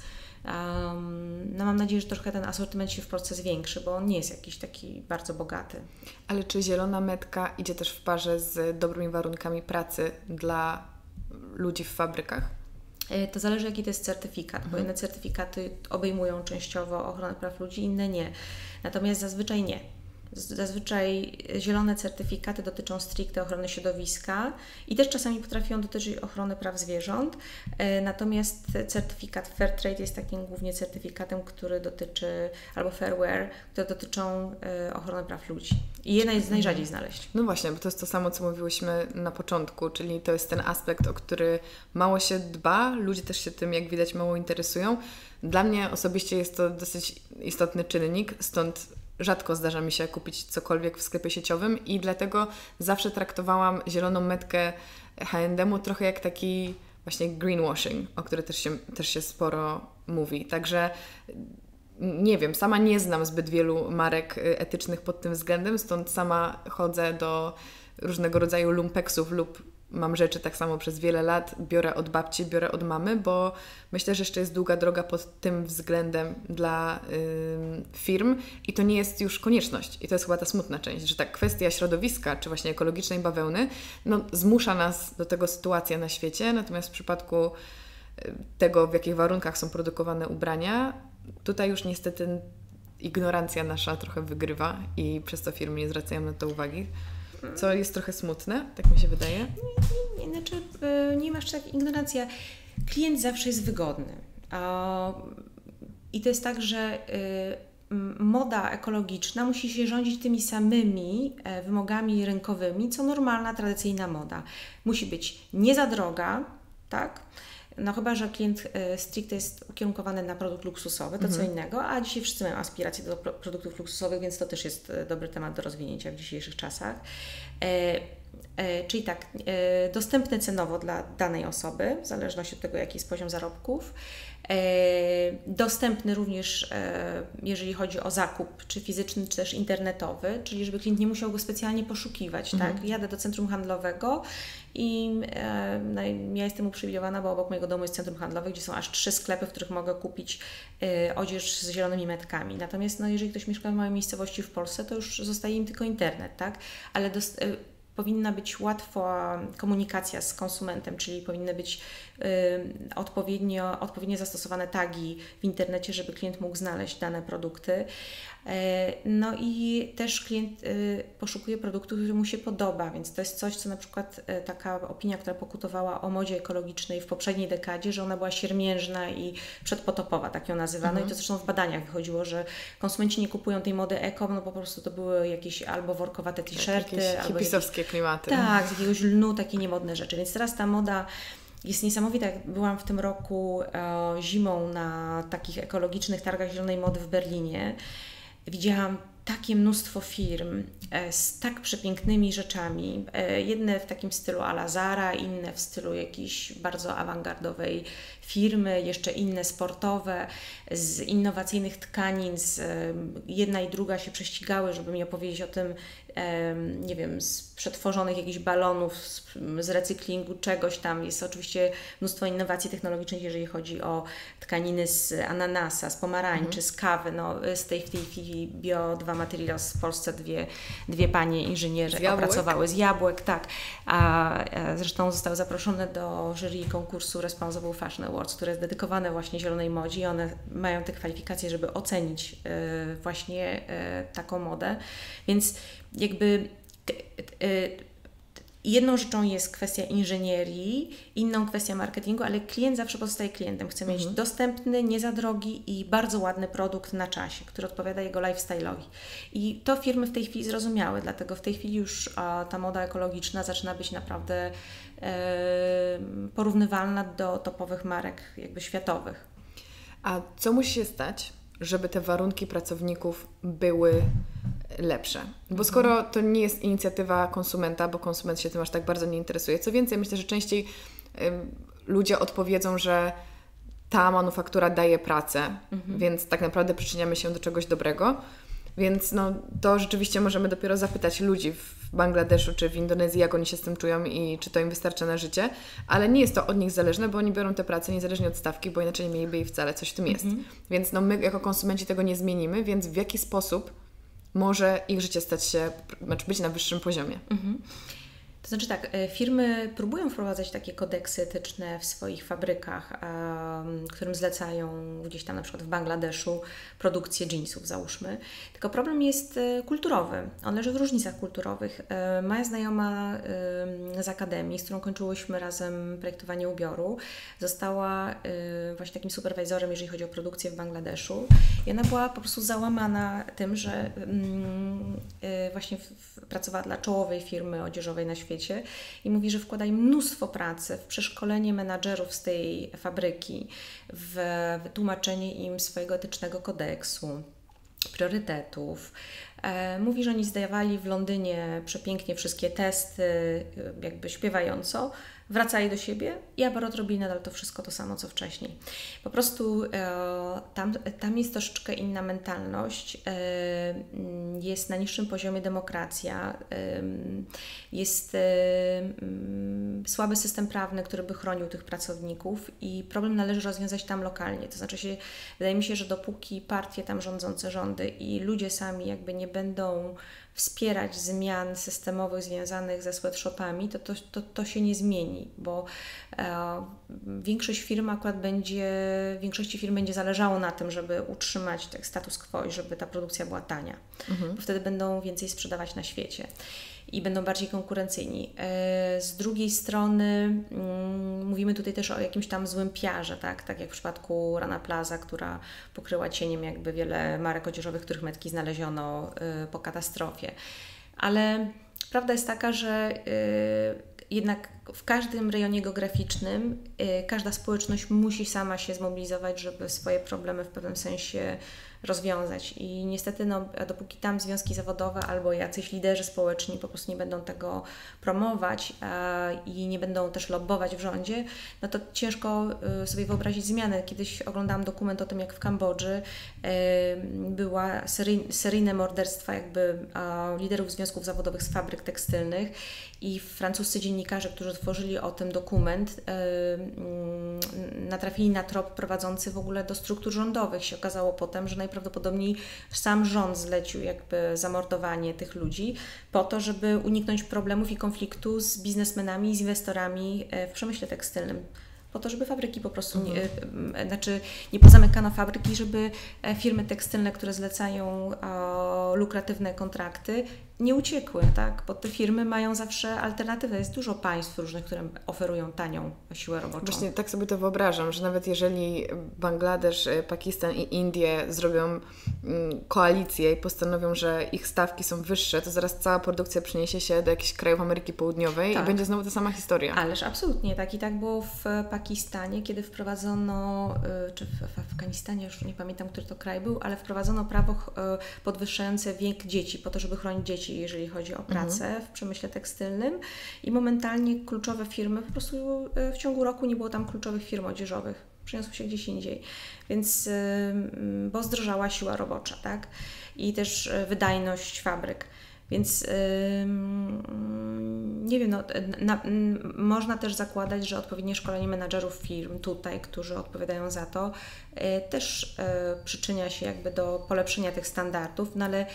um, no mam nadzieję, że trochę ten asortyment się w Polsce zwiększy, bo on nie jest jakiś taki bardzo bogaty. Ale czy zielona metka idzie też w parze z dobrymi warunkami pracy dla ludzi w fabrykach? To zależy, jaki to jest certyfikat, mhm. bo inne certyfikaty obejmują częściowo ochronę praw ludzi, inne nie. Natomiast zazwyczaj nie. Zazwyczaj zielone certyfikaty dotyczą stricte ochrony środowiska i też czasami potrafią dotyczyć ochrony praw zwierząt, natomiast certyfikat Fairtrade jest takim głównie certyfikatem, który dotyczy, albo Fairwear, które dotyczą ochrony praw ludzi. I je naj, najrzadziej znaleźć. No właśnie, bo to jest to samo, co mówiłyśmy na początku, czyli to jest ten aspekt, o który mało się dba, ludzie też się tym, jak widać, mało interesują. Dla mnie osobiście jest to dosyć istotny czynnik, stąd rzadko zdarza mi się kupić cokolwiek w sklepie sieciowym i dlatego zawsze traktowałam zieloną metkę H and M trochę jak taki właśnie greenwashing, o którym też się, też się sporo mówi. Także nie wiem, sama nie znam zbyt wielu marek etycznych pod tym względem, stąd sama chodzę do różnego rodzaju lumpeksów lub mam rzeczy tak samo przez wiele lat, biorę od babci, biorę od mamy, bo myślę, że jeszcze jest długa droga pod tym względem dla y, firm i to nie jest już konieczność. I to jest chyba ta smutna część, że ta kwestia środowiska, czy właśnie ekologicznej bawełny, no, zmusza nas do tego sytuacja na świecie, natomiast w przypadku tego, w jakich warunkach są produkowane ubrania, tutaj już niestety ignorancja nasza trochę wygrywa i przez to firmy nie zwracają na to uwagi. Co jest trochę smutne, tak mi się wydaje. Nie, nie, nie, znaczy, nie masz tak ignorancja. Klient zawsze jest wygodny. I to jest tak, że moda ekologiczna musi się rządzić tymi samymi wymogami rynkowymi, co normalna, tradycyjna moda. Musi być nie za droga, tak? No chyba, że klient stricte jest ukierunkowany na produkt luksusowy, to mhm. co innego, a dzisiaj wszyscy mają aspiracje do produktów luksusowych, więc to też jest dobry temat do rozwinięcia w dzisiejszych czasach. E, e, czyli tak, e, dostępne cenowo dla danej osoby, w zależności od tego, jaki jest poziom zarobków. E, dostępny również, e, jeżeli chodzi o zakup, czy fizyczny, czy też internetowy, czyli żeby klient nie musiał go specjalnie poszukiwać. Mhm. Tak? Jadę do centrum handlowego i e, no, ja jestem uprzywilejowana, bo obok mojego domu jest centrum handlowe, gdzie są aż trzy sklepy, w których mogę kupić e, odzież z zielonymi metkami. Natomiast no, jeżeli ktoś mieszka w małej miejscowości w Polsce, to już zostaje im tylko internet, tak? Ale dos- e, powinna być łatwa komunikacja z konsumentem, czyli powinny być y, odpowiednio, odpowiednio zastosowane tagi w internecie, żeby klient mógł znaleźć dane produkty. Y, no i też klient y, poszukuje produktu, który mu się podoba, więc to jest coś, co na przykład y, taka opinia, która pokutowała o modzie ekologicznej w poprzedniej dekadzie, że ona była siermiężna i przedpotopowa, tak ją nazywano. Mhm. I to zresztą w badaniach wychodziło, że konsumenci nie kupują tej mody eko, no po prostu to były jakieś albo workowate t-shirty, jakieś albo hipisowskie klimaty. Tak, z jakiegoś lnu, takie niemodne rzeczy. Więc teraz ta moda jest niesamowita. Byłam w tym roku e, zimą na takich ekologicznych targach zielonej mody w Berlinie. Widziałam takie mnóstwo firm e, z tak przepięknymi rzeczami. E, jedne w takim stylu a la Zara, inne w stylu jakiejś bardzo awangardowej firmy, jeszcze inne sportowe, z innowacyjnych tkanin. Z, e, jedna i druga się prześcigały, żeby mi opowiedzieć o tym, e, nie wiem, z przetworzonych jakichś balonów, z, z recyklingu czegoś tam. Jest oczywiście mnóstwo innowacji technologicznych, jeżeli chodzi o tkaniny z ananasa, z pomarańczy, mhm. z kawy. No, z tej w tej chwili bio dwa Materials w Polsce dwie, dwie panie inżynierze opracowały z jabłek, tak. A, a zresztą zostały zaproszone do jury konkursu Responsible Fashion Awards, które jest dedykowane właśnie zielonej modzie i one mają te kwalifikacje, żeby ocenić y, właśnie y, taką modę. Więc jakby y, y, jedną rzeczą jest kwestia inżynierii, inną kwestia marketingu, ale klient zawsze pozostaje klientem. Chce mieć mhm. dostępny, nie za drogi i bardzo ładny produkt na czasie, który odpowiada jego lifestyle'owi. I to firmy w tej chwili zrozumiały, dlatego w tej chwili już a, ta moda ekologiczna zaczyna być naprawdę e, porównywalna do topowych marek jakby światowych. A co musi się stać, żeby te warunki pracowników były lepsze? Bo skoro to nie jest inicjatywa konsumenta, bo konsument się tym aż tak bardzo nie interesuje. Co więcej, myślę, że częściej y, ludzie odpowiedzą, że ta manufaktura daje pracę, mhm. więc tak naprawdę przyczyniamy się do czegoś dobrego. Więc no, to rzeczywiście możemy dopiero zapytać ludzi w Bangladeszu czy w Indonezji, jak oni się z tym czują i czy to im wystarcza na życie, ale nie jest to od nich zależne, bo oni biorą tę pracę niezależnie od stawki, bo inaczej nie mieliby jej wcale, coś w tym jest. Mhm. Więc no, my jako konsumenci tego nie zmienimy, więc w jaki sposób może ich życie stać się, znaczy być na wyższym poziomie? Mhm. To znaczy tak, firmy próbują wprowadzać takie kodeksy etyczne w swoich fabrykach, um, którym zlecają gdzieś tam na przykład w Bangladeszu produkcję dżinsów, załóżmy. Tylko problem jest kulturowy. On leży w różnicach kulturowych. Moja znajoma z akademii, z którą kończyłyśmy razem projektowanie ubioru, została właśnie takim superwizorem, jeżeli chodzi o produkcję w Bangladeszu. I ona była po prostu załamana tym, że właśnie pracowała dla czołowej firmy odzieżowej na świecie i mówi, że wkładają mnóstwo pracy w przeszkolenie menadżerów z tej fabryki, w wytłumaczenie im swojego etycznego kodeksu, priorytetów. Mówi, że oni zdawali w Londynie przepięknie wszystkie testy, jakby śpiewająco, wracali do siebie i Aperot robili nadal to wszystko to samo, co wcześniej. Po prostu e, tam, tam jest troszeczkę inna mentalność, e, jest na niższym poziomie demokracja, e, jest e, słaby system prawny, który by chronił tych pracowników i problem należy rozwiązać tam lokalnie. To znaczy się, wydaje mi się, że dopóki partie tam rządzące rządy i ludzie sami jakby nie będą wspierać zmian systemowych związanych ze sweatshopami, to to, to, to się nie zmieni, bo e, większość firm akurat będzie, większości firm będzie zależało na tym, żeby utrzymać tak status quo i żeby ta produkcja była tania, mhm. bo wtedy będą więcej sprzedawać na świecie i będą bardziej konkurencyjni. Z drugiej strony mm, mówimy tutaj też o jakimś tam złym piarze, tak? Tak jak w przypadku Rana Plaza, która pokryła cieniem jakby wiele marek odzieżowych, których metki znaleziono y, po katastrofie. Ale prawda jest taka, że y, jednak w każdym rejonie geograficznym y, każda społeczność musi sama się zmobilizować, żeby swoje problemy w pewnym sensie rozwiązać i niestety no, dopóki tam związki zawodowe albo jacyś liderzy społeczni po prostu nie będą tego promować e, i nie będą też lobbować w rządzie, no to ciężko e, sobie wyobrazić zmiany. Kiedyś oglądałam dokument o tym, jak w Kambodży e, była seryj, seryjne morderstwa jakby e, liderów związków zawodowych z fabryk tekstylnych i francuscy dziennikarze, którzy tworzyli o tym dokument, e, m, natrafili na trop prowadzący w ogóle do struktur rządowych. Się okazało potem, że najprawdopodobniej sam rząd zlecił jakby zamordowanie tych ludzi po to, żeby uniknąć problemów i konfliktu z biznesmenami i z inwestorami w przemyśle tekstylnym. Po to, żeby fabryki po prostu, nie, mhm. znaczy nie pozamykano fabryki, żeby firmy tekstylne, które zlecają o, lukratywne kontrakty, nie uciekły, tak? Bo te firmy mają zawsze alternatywę. Jest dużo państw różnych, które oferują tanią siłę roboczą. Właśnie tak sobie to wyobrażam, że nawet jeżeli Bangladesz, Pakistan i Indie zrobią mm, koalicję i postanowią, że ich stawki są wyższe, to zaraz cała produkcja przeniesie się do jakichś krajów Ameryki Południowej tak. i będzie znowu ta sama historia. Ależ absolutnie, tak. I tak było w Pakistanie, kiedy wprowadzono, czy w Afganistanie, już nie pamiętam, który to kraj był, ale wprowadzono prawo podwyższające wiek dzieci, po to, żeby chronić dzieci, jeżeli chodzi o pracę mhm. w przemyśle tekstylnym i momentalnie kluczowe firmy, po prostu w ciągu roku nie było tam kluczowych firm odzieżowych, przeniosły się gdzieś indziej, więc bo zdrożała siła robocza, tak? I też wydajność fabryk. Więc yy, nie wiem, no, na, n, można też zakładać, że odpowiednie szkolenie menadżerów firm tutaj, którzy odpowiadają za to, yy, też yy, przyczynia się jakby do polepszenia tych standardów, no ale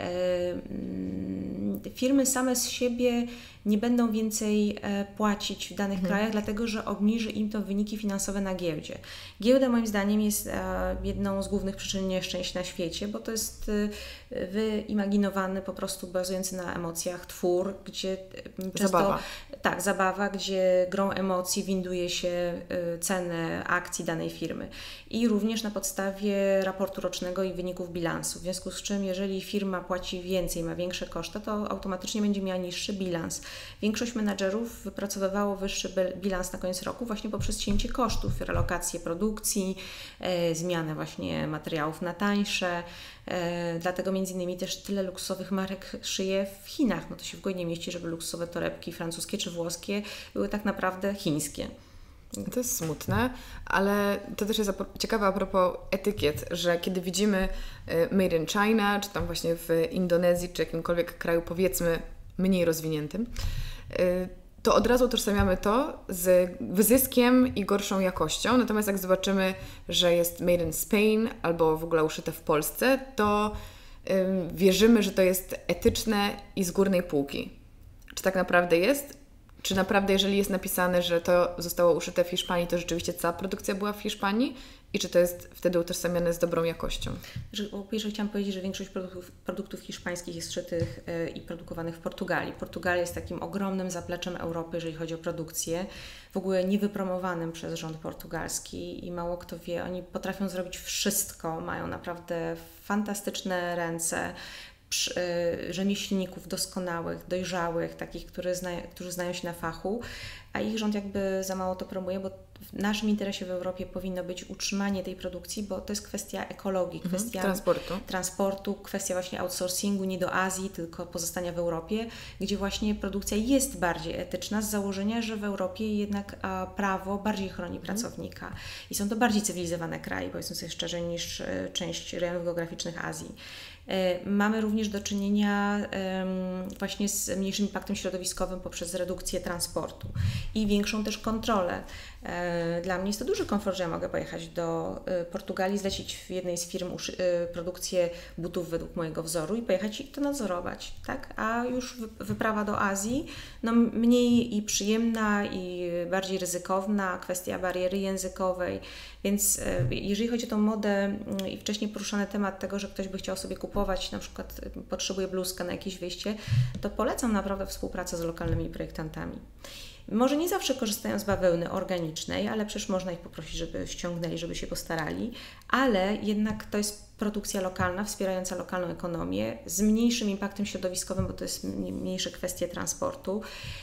yy, firmy same z siebie nie będą więcej e, płacić w danych mhm. krajach, dlatego że obniży im to wyniki finansowe na giełdzie. Giełda moim zdaniem jest e, jedną z głównych przyczyn nieszczęść na świecie, bo to jest e, wyimaginowany, po prostu bazujący na emocjach twór, gdzie często... Zabawa. Tak, zabawa, gdzie grą emocji winduje się e, cenę akcji danej firmy. I również na podstawie raportu rocznego i wyników bilansu. W związku z czym, jeżeli firma płaci więcej, ma większe koszty, to automatycznie będzie miała niższy bilans. Większość menadżerów wypracowywało wyższy bilans na koniec roku właśnie poprzez cięcie kosztów, relokację produkcji, e, zmianę właśnie materiałów na tańsze. E, dlatego między innymi też tyle luksusowych marek szyje w Chinach. No to się w głowie nie mieści, żeby luksusowe torebki francuskie czy włoskie były tak naprawdę chińskie. To jest smutne, ale to też jest ciekawe a propos etykiet, że kiedy widzimy Made in China, czy tam właśnie w Indonezji, czy jakimkolwiek kraju powiedzmy mniej rozwiniętym, to od razu utożsamiamy to z wyzyskiem i gorszą jakością. Natomiast jak zobaczymy, że jest made in Spain albo w ogóle uszyte w Polsce, to wierzymy, że to jest etyczne i z górnej półki. Czy tak naprawdę jest? Czy naprawdę, jeżeli jest napisane, że to zostało uszyte w Hiszpanii, to rzeczywiście cała produkcja była w Hiszpanii? I czy to jest wtedy utożsamiane z dobrą jakością? Po pierwsze chciałam powiedzieć, że większość produktów, produktów hiszpańskich jest szytych yy, i produkowanych w Portugalii. Portugalia jest takim ogromnym zapleczem Europy, jeżeli chodzi o produkcję, w ogóle niewypromowanym przez rząd portugalski i mało kto wie, oni potrafią zrobić wszystko, mają naprawdę fantastyczne ręce, rzemieślników doskonałych, dojrzałych, takich, którzy, zna, którzy znają się na fachu. a ich rząd jakby za mało to promuje, bo w naszym interesie w Europie powinno być utrzymanie tej produkcji, bo to jest kwestia ekologii, mhm, kwestia transportu. transportu, kwestia właśnie outsourcingu nie do Azji, tylko pozostania w Europie, gdzie właśnie produkcja jest bardziej etyczna z założenia, że w Europie jednak a, prawo bardziej chroni mhm. pracownika i są to bardziej cywilizowane kraje, powiedzmy sobie szczerze, niż e, część rejonów geograficznych Azji. Mamy również do czynienia właśnie z mniejszym impaktem środowiskowym poprzez redukcję transportu i większą też kontrolę. Dla mnie jest to duży komfort, że ja mogę pojechać do Portugalii, zlecić w jednej z firm produkcję butów według mojego wzoru i pojechać i to nadzorować, tak? A już wyprawa do Azji, no mniej i przyjemna i bardziej ryzykowna, kwestia bariery językowej, więc jeżeli chodzi o tą modę i wcześniej poruszany temat tego, że ktoś by chciał sobie kupować, na przykład potrzebuje bluzkę na jakieś wyjście, to polecam naprawdę współpracę z lokalnymi projektantami. Może nie zawsze korzystają z bawełny organicznej, ale przecież można ich poprosić, żeby ściągnęli, żeby się postarali, ale jednak to jest produkcja lokalna, wspierająca lokalną ekonomię, z mniejszym impaktem środowiskowym, bo to jest mniejsze kwestie transportu.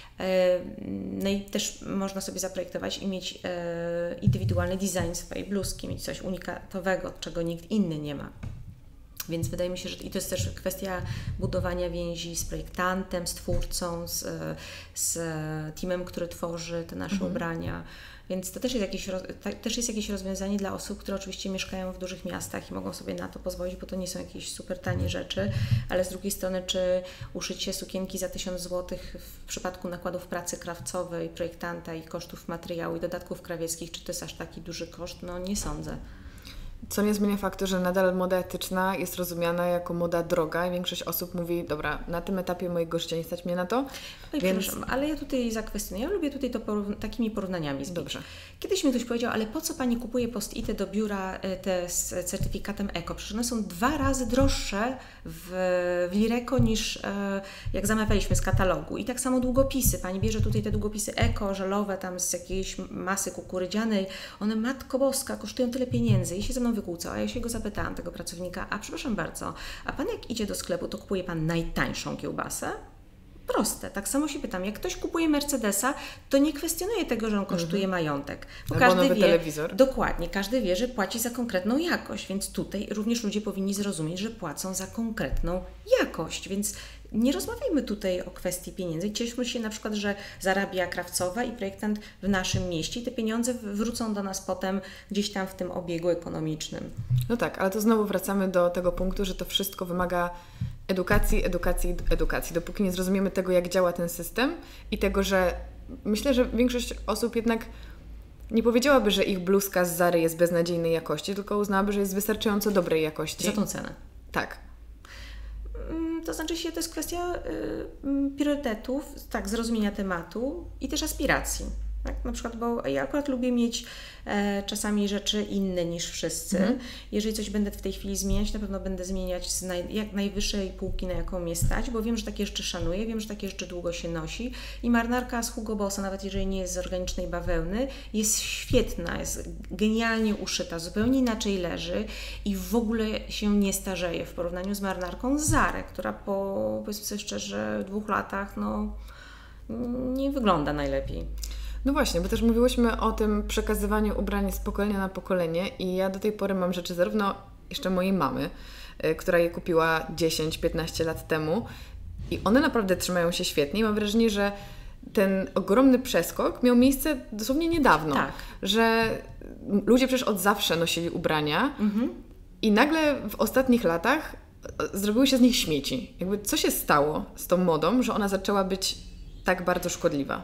No i też można sobie zaprojektować i mieć indywidualny design swojej bluzki, mieć coś unikatowego, czego nikt inny nie ma. Więc wydaje mi się, że i to jest też kwestia budowania więzi z projektantem, z twórcą, z, z teamem, który tworzy te nasze mhm. ubrania. Więc to też jest, jakieś, też jest jakieś rozwiązanie dla osób, które oczywiście mieszkają w dużych miastach i mogą sobie na to pozwolić, bo to nie są jakieś super tanie rzeczy, ale z drugiej strony, czy uszycie sukienki za tysiąc złotych w przypadku nakładów pracy krawcowej, projektanta i kosztów materiału i dodatków krawieckich, czy to jest aż taki duży koszt? No nie sądzę. Co nie zmienia faktu, że nadal moda etyczna jest rozumiana jako moda droga i większość osób mówi, dobra, na tym etapie mojego życia nie stać mnie na to. Oj, więc... przepraszam, ale ja tutaj zakwestionuję. Ja lubię tutaj to porówn- takimi porównaniami zbić. Dobrze. Kiedyś mi ktoś powiedział, ale po co Pani kupuje post-ity do biura te z certyfikatem eko? Przecież one są dwa razy droższe w, w Lireko niż e, jak zamawialiśmy z katalogu. I tak samo długopisy. Pani bierze tutaj te długopisy eko, żelowe, tam z jakiejś masy kukurydzianej. One, Matko Boska, kosztują tyle pieniędzy. I się ze mną wykłócał, a ja się go zapytałam, tego pracownika, a przepraszam bardzo, a Pan jak idzie do sklepu, to kupuje Pan najtańszą kiełbasę? Proste. Tak samo się pytam, jak ktoś kupuje Mercedesa, to nie kwestionuje tego, że on kosztuje mhm. majątek. Bo Albo każdy nowy wie, telewizor. Dokładnie, każdy wie, że płaci za konkretną jakość, więc tutaj również ludzie powinni zrozumieć, że płacą za konkretną jakość, więc nie rozmawiajmy tutaj o kwestii pieniędzy. Cieszmy się na przykład, że zarabia krawcowa i projektant w naszym mieście i te pieniądze wrócą do nas potem gdzieś tam w tym obiegu ekonomicznym. No tak, ale to znowu wracamy do tego punktu, że to wszystko wymaga edukacji, edukacji, edukacji. Dopóki nie zrozumiemy tego, jak działa ten system i tego, że myślę, że większość osób jednak nie powiedziałaby, że ich bluzka z Zary jest beznadziejnej jakości, tylko uznałaby, że jest wystarczająco dobrej jakości. Za tą cenę. Tak. To znaczy się, to jest kwestia y, priorytetów, tak, zrozumienia tematu i też aspiracji. Tak? Na przykład, bo ja akurat lubię mieć e, czasami rzeczy inne niż wszyscy. Mhm. Jeżeli coś będę w tej chwili zmieniać, na pewno będę zmieniać z naj, jak najwyższej półki, na jaką mnie stać, bo wiem, że takie rzeczy szanuję, wiem, że takie rzeczy długo się nosi i marynarka z Hugo Bossa, nawet jeżeli nie jest z organicznej bawełny, jest świetna, jest genialnie uszyta, zupełnie inaczej leży i w ogóle się nie starzeje w porównaniu z marynarką z Zary, która po, powiedzmy sobie szczerze, dwóch latach no, nie wygląda najlepiej. No właśnie, bo też mówiłyśmy o tym przekazywaniu ubrań z pokolenia na pokolenie i ja do tej pory mam rzeczy zarówno jeszcze mojej mamy, y, która je kupiła dziesięć piętnaście lat temu i one naprawdę trzymają się świetnie i mam wrażenie, że ten ogromny przeskok miał miejsce dosłownie niedawno, tak. że ludzie przecież od zawsze nosili ubrania mhm. i nagle w ostatnich latach zrobiły się z nich śmieci. Jakby co się stało z tą modą, że ona zaczęła być tak bardzo szkodliwa?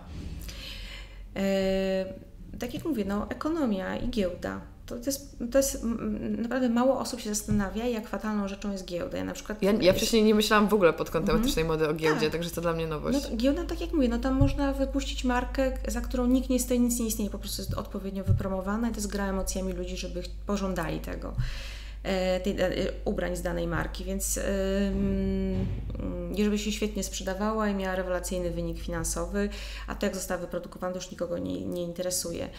Yy, tak jak mówię, no, ekonomia i giełda. To jest, to jest naprawdę mało osób się zastanawia, jak fatalną rzeczą jest giełda. Ja, na przykład, ja, ja wcześniej nie myślałam w ogóle pod kątem mm-hmm. etycznej mody o giełdzie, tak. Także to dla mnie nowość. No, giełda, tak jak mówię, no tam można wypuścić markę, za którą nikt nie stoi, nic nie istnieje, po prostu jest odpowiednio wypromowana i to jest gra emocjami ludzi, żeby pożądali tego. Tej, ubrań z danej marki, więc yy, żeby się świetnie sprzedawała i miała rewelacyjny wynik finansowy, a to jak została wyprodukowana, to już nikogo nie, nie interesuje.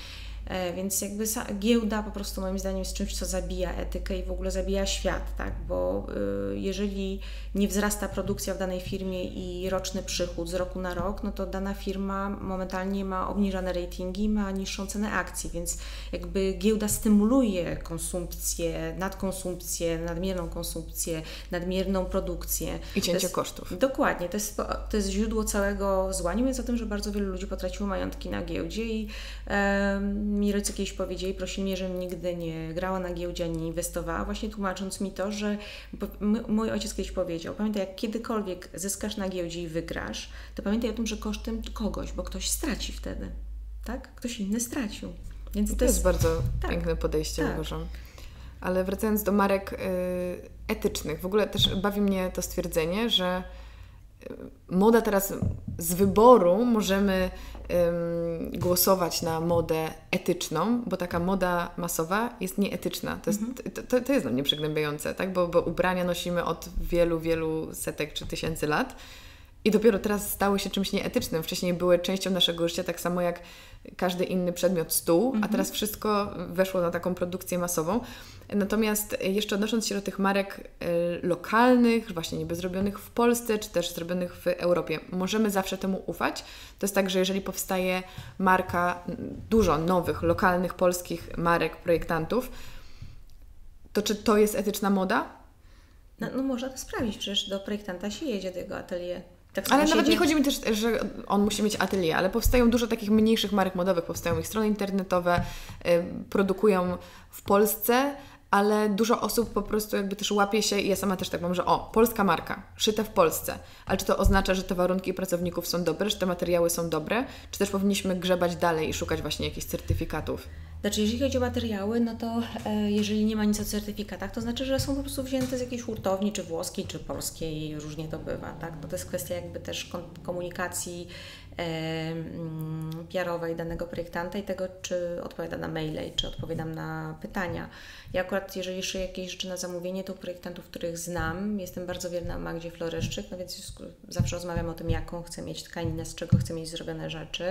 Więc jakby giełda po prostu moim zdaniem jest czymś, co zabija etykę i w ogóle zabija świat, tak? Bo jeżeli nie wzrasta produkcja w danej firmie i roczny przychód z roku na rok, no to dana firma momentalnie ma obniżane ratingi, ma niższą cenę akcji, więc jakby giełda stymuluje konsumpcję, nadkonsumpcję, nadmierną konsumpcję, nadmierną produkcję. I cięcie jest, kosztów. Dokładnie, to jest, to jest źródło całego zła. Nie mówiąc o tym, że bardzo wielu ludzi potraciło majątki na giełdzie i e, mi rodzice kiedyś powiedzieli, prosili mnie, żebym nigdy nie grała na giełdzie, ani nie inwestowała, właśnie tłumacząc mi to, że mój ojciec kiedyś powiedział, pamiętaj, jak kiedykolwiek zyskasz na giełdzie i wygrasz, to pamiętaj o tym, że kosztem kogoś, bo ktoś straci wtedy, tak? Ktoś inny stracił. Więc to, to jest, jest bardzo tak, piękne podejście, tak. uważam. Ale wracając do marek y, etycznych, w ogóle też bawi mnie to stwierdzenie, że moda teraz z wyboru możemy um, głosować na modę etyczną, bo taka moda masowa jest nieetyczna. To jest, mm-hmm. to, to, to jest dla mnie przygnębiające, tak? Bo, bo ubrania nosimy od wielu, wielu setek czy tysięcy lat i dopiero teraz stały się czymś nieetycznym. Wcześniej były częścią naszego życia, tak samo jak każdy inny przedmiot, stół, mm-hmm. a teraz wszystko weszło na taką produkcję masową. Natomiast jeszcze odnosząc się do tych marek y, lokalnych, właśnie niby zrobionych w Polsce, czy też zrobionych w Europie, możemy zawsze temu ufać. To jest tak, że jeżeli powstaje marka, dużo nowych, lokalnych, polskich marek, projektantów, to czy to jest etyczna moda? No, no można to sprawdzić, przecież do projektanta się jedzie do jego atelier. Tak ale nawet siedzie... nie chodzi mi też, że on musi mieć atelier, ale powstają dużo takich mniejszych marek modowych, powstają ich strony internetowe, y, produkują w Polsce, ale dużo osób po prostu jakby też łapie się i ja sama też tak mam, że o, polska marka, szyta w Polsce, ale czy to oznacza, że te warunki pracowników są dobre, czy te materiały są dobre, czy też powinniśmy grzebać dalej i szukać właśnie jakichś certyfikatów? Znaczy, jeżeli chodzi o materiały, no to e, jeżeli nie ma nic o certyfikatach, to znaczy, że są po prostu wzięte z jakiejś hurtowni, czy włoskiej, czy polskiej, różnie to bywa, tak? No to jest kwestia jakby też komunikacji e, P R-owej danego projektanta i tego, czy odpowiada na maile i czy odpowiadam na pytania. Ja akurat, jeżeli szyję jakieś rzeczy na zamówienie, to projektantów, których znam, jestem bardzo wierna Magdzie Floryszczyk, no więc zawsze rozmawiam o tym, jaką chcę mieć tkaninę, z czego chcę mieć zrobione rzeczy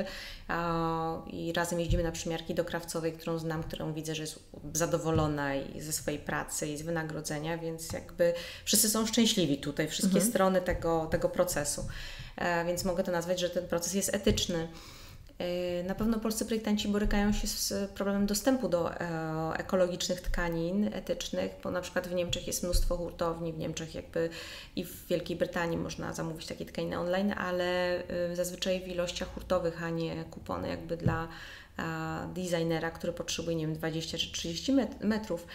i razem jeździmy na przymiarki do krawcowej, którą znam, którą widzę, że jest zadowolona i ze swojej pracy i z wynagrodzenia, więc jakby wszyscy są szczęśliwi tutaj, wszystkie mhm. strony tego, tego procesu, więc mogę to nazwać, że ten proces jest etyczny. Na pewno polscy projektanci borykają się z problemem dostępu do ekologicznych tkanin etycznych, bo na przykład w Niemczech jest mnóstwo hurtowni, w Niemczech jakby i w Wielkiej Brytanii można zamówić takie tkaniny online, ale zazwyczaj w ilościach hurtowych, a nie kupony jakby dla designera, który potrzebuje, nie wiem, dwadzieścia czy trzydzieści metrów.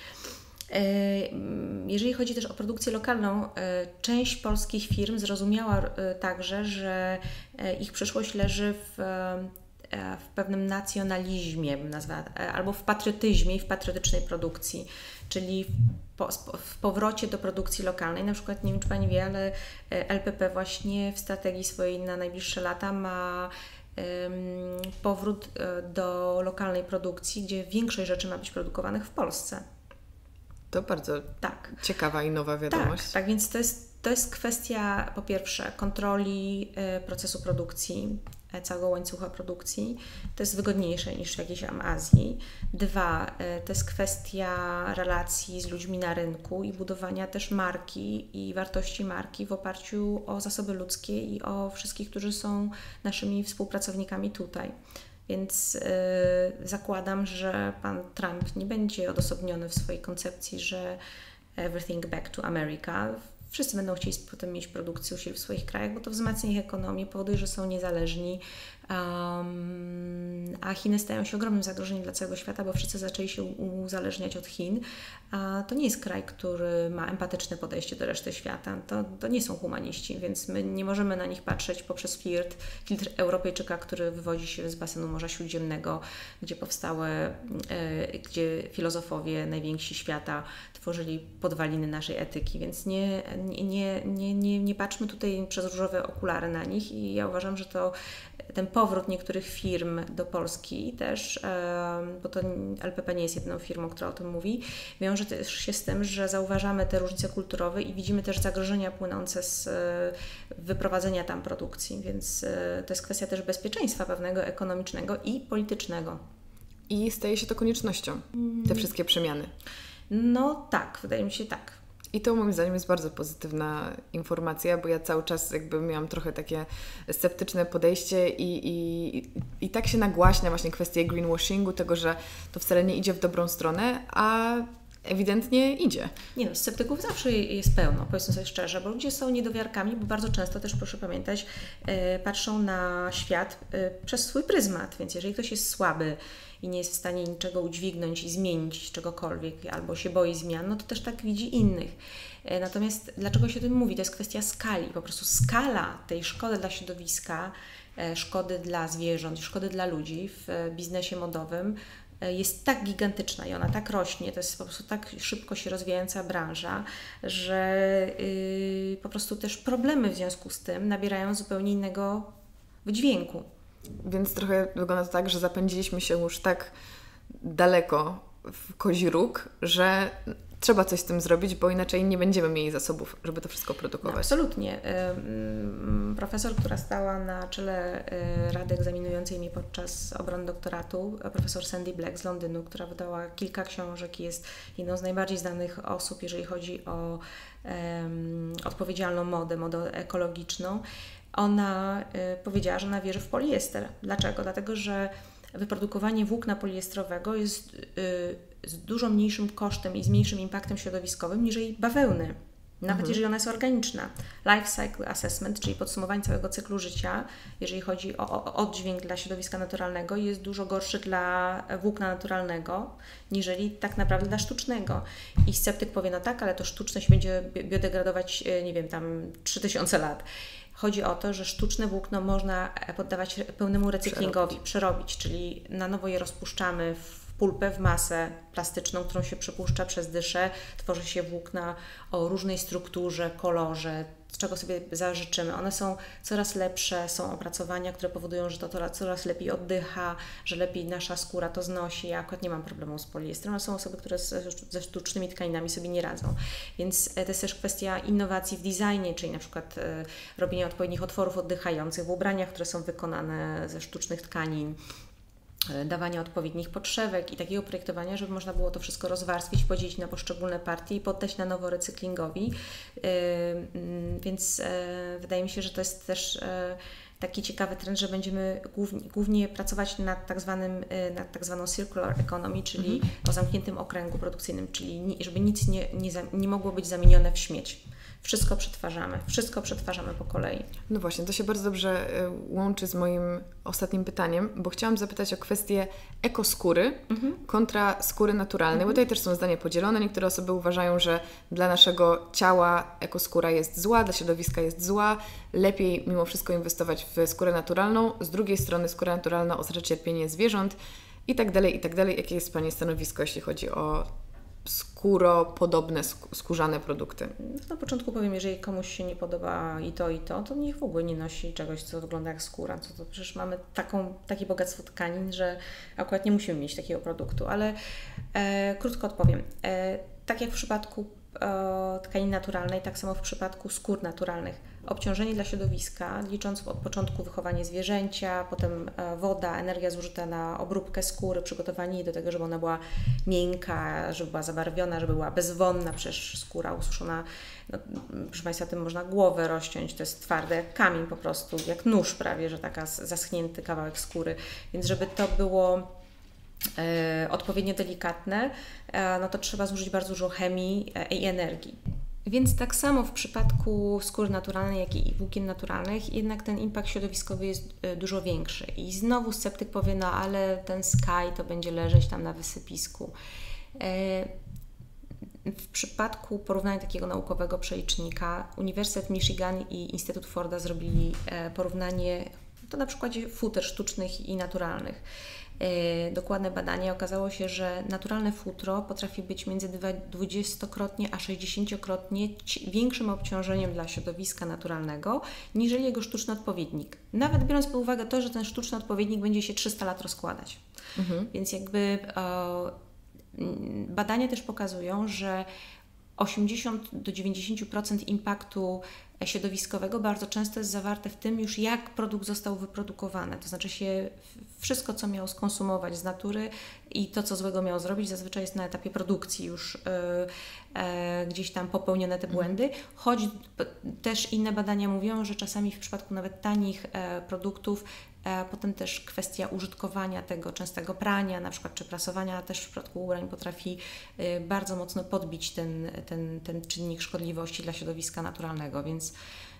Jeżeli chodzi też o produkcję lokalną, część polskich firm zrozumiała także, że ich przyszłość leży w, w pewnym nacjonalizmie, bym nazwała, albo w patriotyzmie i w patriotycznej produkcji, czyli w, po, w powrocie do produkcji lokalnej. Na przykład, nie wiem, czy Pani wie, ale L P P właśnie w strategii swojej na najbliższe lata ma powrót do lokalnej produkcji, gdzie większość rzeczy ma być produkowanych w Polsce. To bardzo tak. ciekawa i nowa wiadomość. Tak, tak, więc to jest, to jest kwestia po pierwsze kontroli y, procesu produkcji, y, całego łańcucha produkcji. To jest wygodniejsze niż w jakiejś tam Azji. Dwa, y, to jest kwestia relacji z ludźmi na rynku i budowania też marki i wartości marki w oparciu o zasoby ludzkie i o wszystkich, którzy są naszymi współpracownikami tutaj. Więc yy, zakładam, że pan Trump nie będzie odosobniony w swojej koncepcji, że everything back to America. Wszyscy będą chcieli potem mieć produkcję u siebie w swoich krajach, bo to wzmacnia ich ekonomię, powoduje, że są niezależni, um, a Chiny stają się ogromnym zagrożeniem dla całego świata, bo wszyscy zaczęli się uzależniać od Chin. A to nie jest kraj, który ma empatyczne podejście do reszty świata. To, to nie są humaniści, więc my nie możemy na nich patrzeć poprzez filtr, filtr Europejczyka, który wywodzi się z basenu Morza Śródziemnego, gdzie powstały, e, gdzie filozofowie najwięksi świata tworzyli podwaliny naszej etyki, więc nie, nie, nie, nie, nie patrzmy tutaj przez różowe okulary na nich i ja uważam, że to ten powrót niektórych firm do Polski też, bo to L P P nie jest jedyną firmą, która o tym mówi, wiąże też się z tym, że zauważamy te różnice kulturowe i widzimy też zagrożenia płynące z wyprowadzenia tam produkcji, więc to jest kwestia też bezpieczeństwa pewnego, ekonomicznego i politycznego. i staje się to koniecznością, te wszystkie przemiany. No tak, wydaje mi się tak. I to moim zdaniem jest bardzo pozytywna informacja, bo ja cały czas jakby miałam trochę takie sceptyczne podejście i, i, i tak się nagłaśnia właśnie kwestia greenwashingu, tego, że to wcale nie idzie w dobrą stronę, a ewidentnie idzie. Nie no, sceptyków zawsze jest pełno, powiedzmy sobie szczerze, bo ludzie są niedowiarkami, bo bardzo często też, proszę pamiętać, e, patrzą na świat e, przez swój pryzmat, więc jeżeli ktoś jest słaby i nie jest w stanie niczego udźwignąć i zmienić czegokolwiek, albo się boi zmian, no to też tak widzi innych. E, natomiast dlaczego się o tym mówi? To jest kwestia skali. Po prostu skala tej szkody dla środowiska, e, szkody dla zwierząt, szkody dla ludzi w e, biznesie modowym jest tak gigantyczna i ona tak rośnie, to jest po prostu tak szybko się rozwijająca branża, że yy, po prostu też problemy w związku z tym nabierają zupełnie innego wydźwięku. Więc trochę wygląda to tak, że zapędziliśmy się już tak daleko w kozi róg, że trzeba coś z tym zrobić, bo inaczej nie będziemy mieli zasobów, żeby to wszystko produkować. No, absolutnie. Profesor, która stała na czele rady egzaminującej mi podczas obrony doktoratu, profesor Sandy Black z Londynu, która wydała kilka książek i jest jedną z najbardziej znanych osób, jeżeli chodzi o um, odpowiedzialną modę, modę ekologiczną, ona y, powiedziała, że ona wierzy w poliester. Dlaczego? Dlatego, że wyprodukowanie włókna poliestrowego jest y, z dużo mniejszym kosztem i z mniejszym impaktem środowiskowym niż jej bawełny, nawet mhm. jeżeli ona jest organiczna. Life Cycle Assessment, czyli podsumowanie całego cyklu życia, jeżeli chodzi o, o oddźwięk dla środowiska naturalnego, jest dużo gorszy dla włókna naturalnego, niżeli tak naprawdę dla sztucznego. I sceptyk powie, no tak, ale to sztuczne się będzie biodegradować, nie wiem, tam trzy tysiące lat. Chodzi o to, że sztuczne włókno można poddawać pełnemu recyklingowi, przerobić, przerobić czyli na nowo je rozpuszczamy w pulpę, w masę plastyczną, którą się przepuszcza przez dyszę, tworzy się włókna o różnej strukturze, kolorze, z czego sobie zażyczymy. One są coraz lepsze, są opracowania, które powodują, że to coraz lepiej oddycha, że lepiej nasza skóra to znosi. Ja akurat nie mam problemu z poliestrem, ale są osoby, które ze sztucznymi tkaninami sobie nie radzą. Więc to jest też kwestia innowacji w designie, czyli na przykład robienia odpowiednich otworów oddychających w ubraniach, które są wykonane ze sztucznych tkanin, dawania odpowiednich podszewek i takiego projektowania, żeby można było to wszystko rozwarstwić, podzielić na poszczególne partie i poddać na nowo recyklingowi. Yy, yy, więc yy, wydaje mi się, że to jest też yy, taki ciekawy trend, że będziemy głównie, głównie pracować nad tak zwanym, yy, nad tak zwaną circular economy, czyli mhm. o zamkniętym okręgu produkcyjnym, czyli nie, żeby nic nie, nie, nie mogło być zamienione w śmieć. Wszystko przetwarzamy, wszystko przetwarzamy po kolei. No właśnie, to się bardzo dobrze łączy z moim ostatnim pytaniem, bo chciałam zapytać o kwestię ekoskóry mhm. kontra skóry naturalnej, mhm. bo tutaj też są zdania podzielone. Niektóre osoby uważają, że dla naszego ciała ekoskóra jest zła, dla środowiska jest zła, lepiej mimo wszystko inwestować w skórę naturalną. Z drugiej strony skóra naturalna oznacza cierpienie zwierząt i tak dalej, i tak dalej. Jakie jest Pani stanowisko, jeśli chodzi o skóropodobne, skórzane produkty? Na początku powiem, jeżeli komuś się nie podoba i to, i to, to niech w ogóle nie nosi czegoś, co wygląda jak skóra. Co to przecież mamy taką, takie bogactwo tkanin, że akurat nie musimy mieć takiego produktu, ale e, krótko odpowiem. E, tak jak w przypadku e, tkanin naturalnej, tak samo w przypadku skór naturalnych. Obciążenie dla środowiska, licząc od początku wychowanie zwierzęcia, potem woda, energia zużyta na obróbkę skóry, przygotowanie jej do tego, żeby ona była miękka, żeby była zabarwiona, żeby była bezwonna, przecież skóra ususzona, no, proszę Państwa, tym można głowę rozciąć, to jest twarde jak kamień po prostu, jak nóż prawie, że taka zaschnięty kawałek skóry, więc żeby to było e, odpowiednio delikatne, e, no to trzeba zużyć bardzo dużo chemii e, i energii. Więc tak samo w przypadku skóry naturalnej, jak i włókien naturalnych, jednak ten impact środowiskowy jest dużo większy. I znowu sceptyk powie, no ale ten sky to będzie leżeć tam na wysypisku. W przypadku porównania takiego naukowego przelicznika Uniwersytet Michigan i Instytut Forda zrobili porównanie, to na przykładzie futer sztucznych i naturalnych. Dokładne badanie okazało się, że naturalne futro potrafi być między dwudziestokrotnie a sześćdziesięciokrotnie większym obciążeniem dla środowiska naturalnego niż jego sztuczny odpowiednik. Nawet biorąc pod uwagę to, że ten sztuczny odpowiednik będzie się trzysta lat rozkładać. Mhm. Więc jakby e, badania też pokazują, że osiemdziesiąt do dziewięćdziesięciu procent impaktu środowiskowego bardzo często jest zawarte w tym już, jak produkt został wyprodukowany. To znaczy się wszystko, co miał skonsumować z natury i to, co złego miał zrobić, zazwyczaj jest na etapie produkcji już yy, yy, gdzieś tam popełnione te błędy. Choć też inne badania mówią, że czasami w przypadku nawet tanich yy, produktów E, potem też kwestia użytkowania tego, częstego prania, na przykład czy prasowania też w przypadku ubrań potrafi y, bardzo mocno podbić ten, ten, ten czynnik szkodliwości dla środowiska naturalnego, więc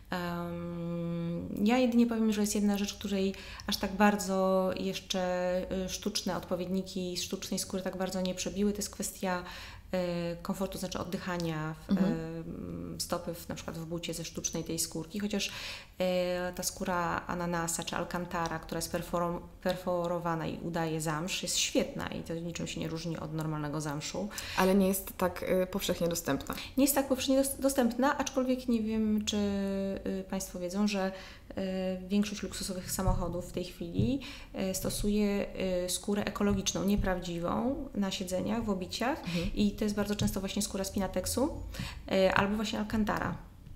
um, ja jedynie powiem, że jest jedna rzecz, której aż tak bardzo jeszcze y, sztuczne odpowiedniki sztucznej skóry tak bardzo nie przebiły, to jest kwestia komfortu, znaczy oddychania w, mhm. stopy w, na przykład w bucie ze sztucznej tej skórki, chociaż e, ta skóra ananasa czy alcantara, która jest perforom, perforowana i udaje zamsz, jest świetna i to niczym się nie różni od normalnego zamszu. Ale nie jest tak y, powszechnie dostępna. Nie jest tak powszechnie dos- dostępna, aczkolwiek nie wiem, czy y, Państwo wiedzą, że y, większość luksusowych samochodów w tej chwili y, stosuje y, skórę ekologiczną, nieprawdziwą na siedzeniach, w obiciach mhm. i to jest bardzo często właśnie skóra spinatexu y, albo właśnie alcantara.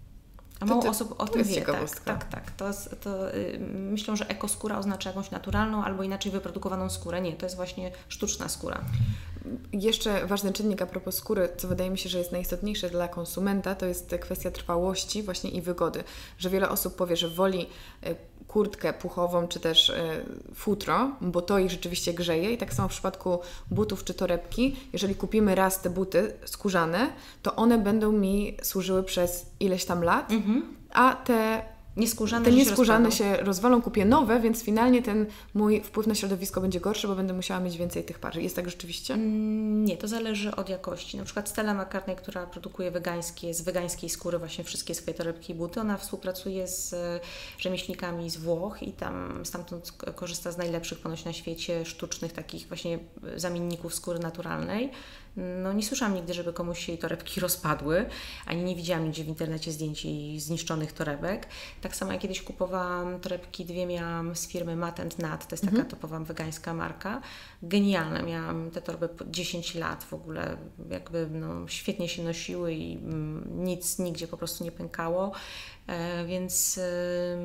A mało to, to, osób o to tym jest wie. Tak, tak, tak. To, to y, myślą, że ekoskóra oznacza jakąś naturalną albo inaczej wyprodukowaną skórę. Nie, to jest właśnie sztuczna skóra. Jeszcze ważny czynnik a propos skóry, co wydaje mi się, że jest najistotniejsze dla konsumenta, to jest kwestia trwałości właśnie i wygody. Że wiele osób powie, że woli kurtkę puchową czy też futro, bo to ich rzeczywiście grzeje i tak samo w przypadku butów czy torebki, jeżeli kupimy raz te buty skórzane, to one będą mi służyły przez ileś tam lat, mhm. a te Nieskórzane, te nieskórzane się, się rozwalą, kupię nowe, więc finalnie ten mój wpływ na środowisko będzie gorszy, bo będę musiała mieć więcej tych par. Jest tak rzeczywiście? Mm, nie, to zależy od jakości. Na przykład Stella McCartney, która produkuje wegańskie, z wegańskiej skóry właśnie wszystkie swoje torebki i buty, ona współpracuje z rzemieślnikami z Włoch i tam stamtąd korzysta z najlepszych ponoć na świecie sztucznych takich właśnie zamienników skóry naturalnej. No nie słyszałam nigdy, żeby komuś się jej torebki rozpadły, ani nie widziałam nigdzie w internecie zdjęć jej zniszczonych torebek. Tak samo jak kiedyś kupowałam torebki, dwie miałam z firmy Mat and Nut, to jest taka mhm. topowa wegańska marka. Genialne, miałam te torby dziesięć lat w ogóle, jakby no, świetnie się nosiły i mm, nic nigdzie po prostu nie pękało. E, więc e,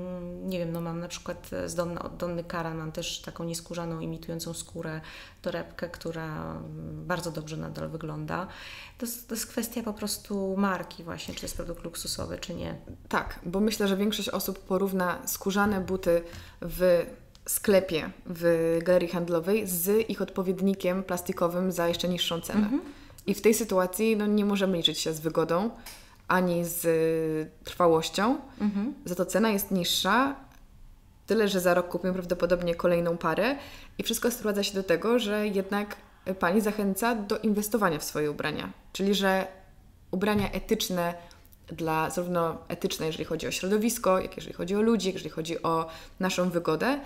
nie wiem, no mam na przykład z Donny, od Donny Karan mam też taką nieskórzaną, imitującą skórę torebkę, która bardzo dobrze nadal wygląda. To jest, to jest kwestia po prostu marki właśnie, czy to jest produkt luksusowy, czy nie. Tak, bo myślę, że większość osób porówna skórzane buty w sklepie, w galerii handlowej z ich odpowiednikiem plastikowym za jeszcze niższą cenę. Mhm. I w tej sytuacji no, nie możemy liczyć się z wygodą, ani z trwałością. Mhm. Za to cena jest niższa, tyle, że za rok kupimy prawdopodobnie kolejną parę i wszystko sprowadza się do tego, że jednak Pani zachęca do inwestowania w swoje ubrania. Czyli, że ubrania etyczne, dla zarówno etyczne, jeżeli chodzi o środowisko, jak jeżeli chodzi o ludzi, jeżeli chodzi o naszą wygodę,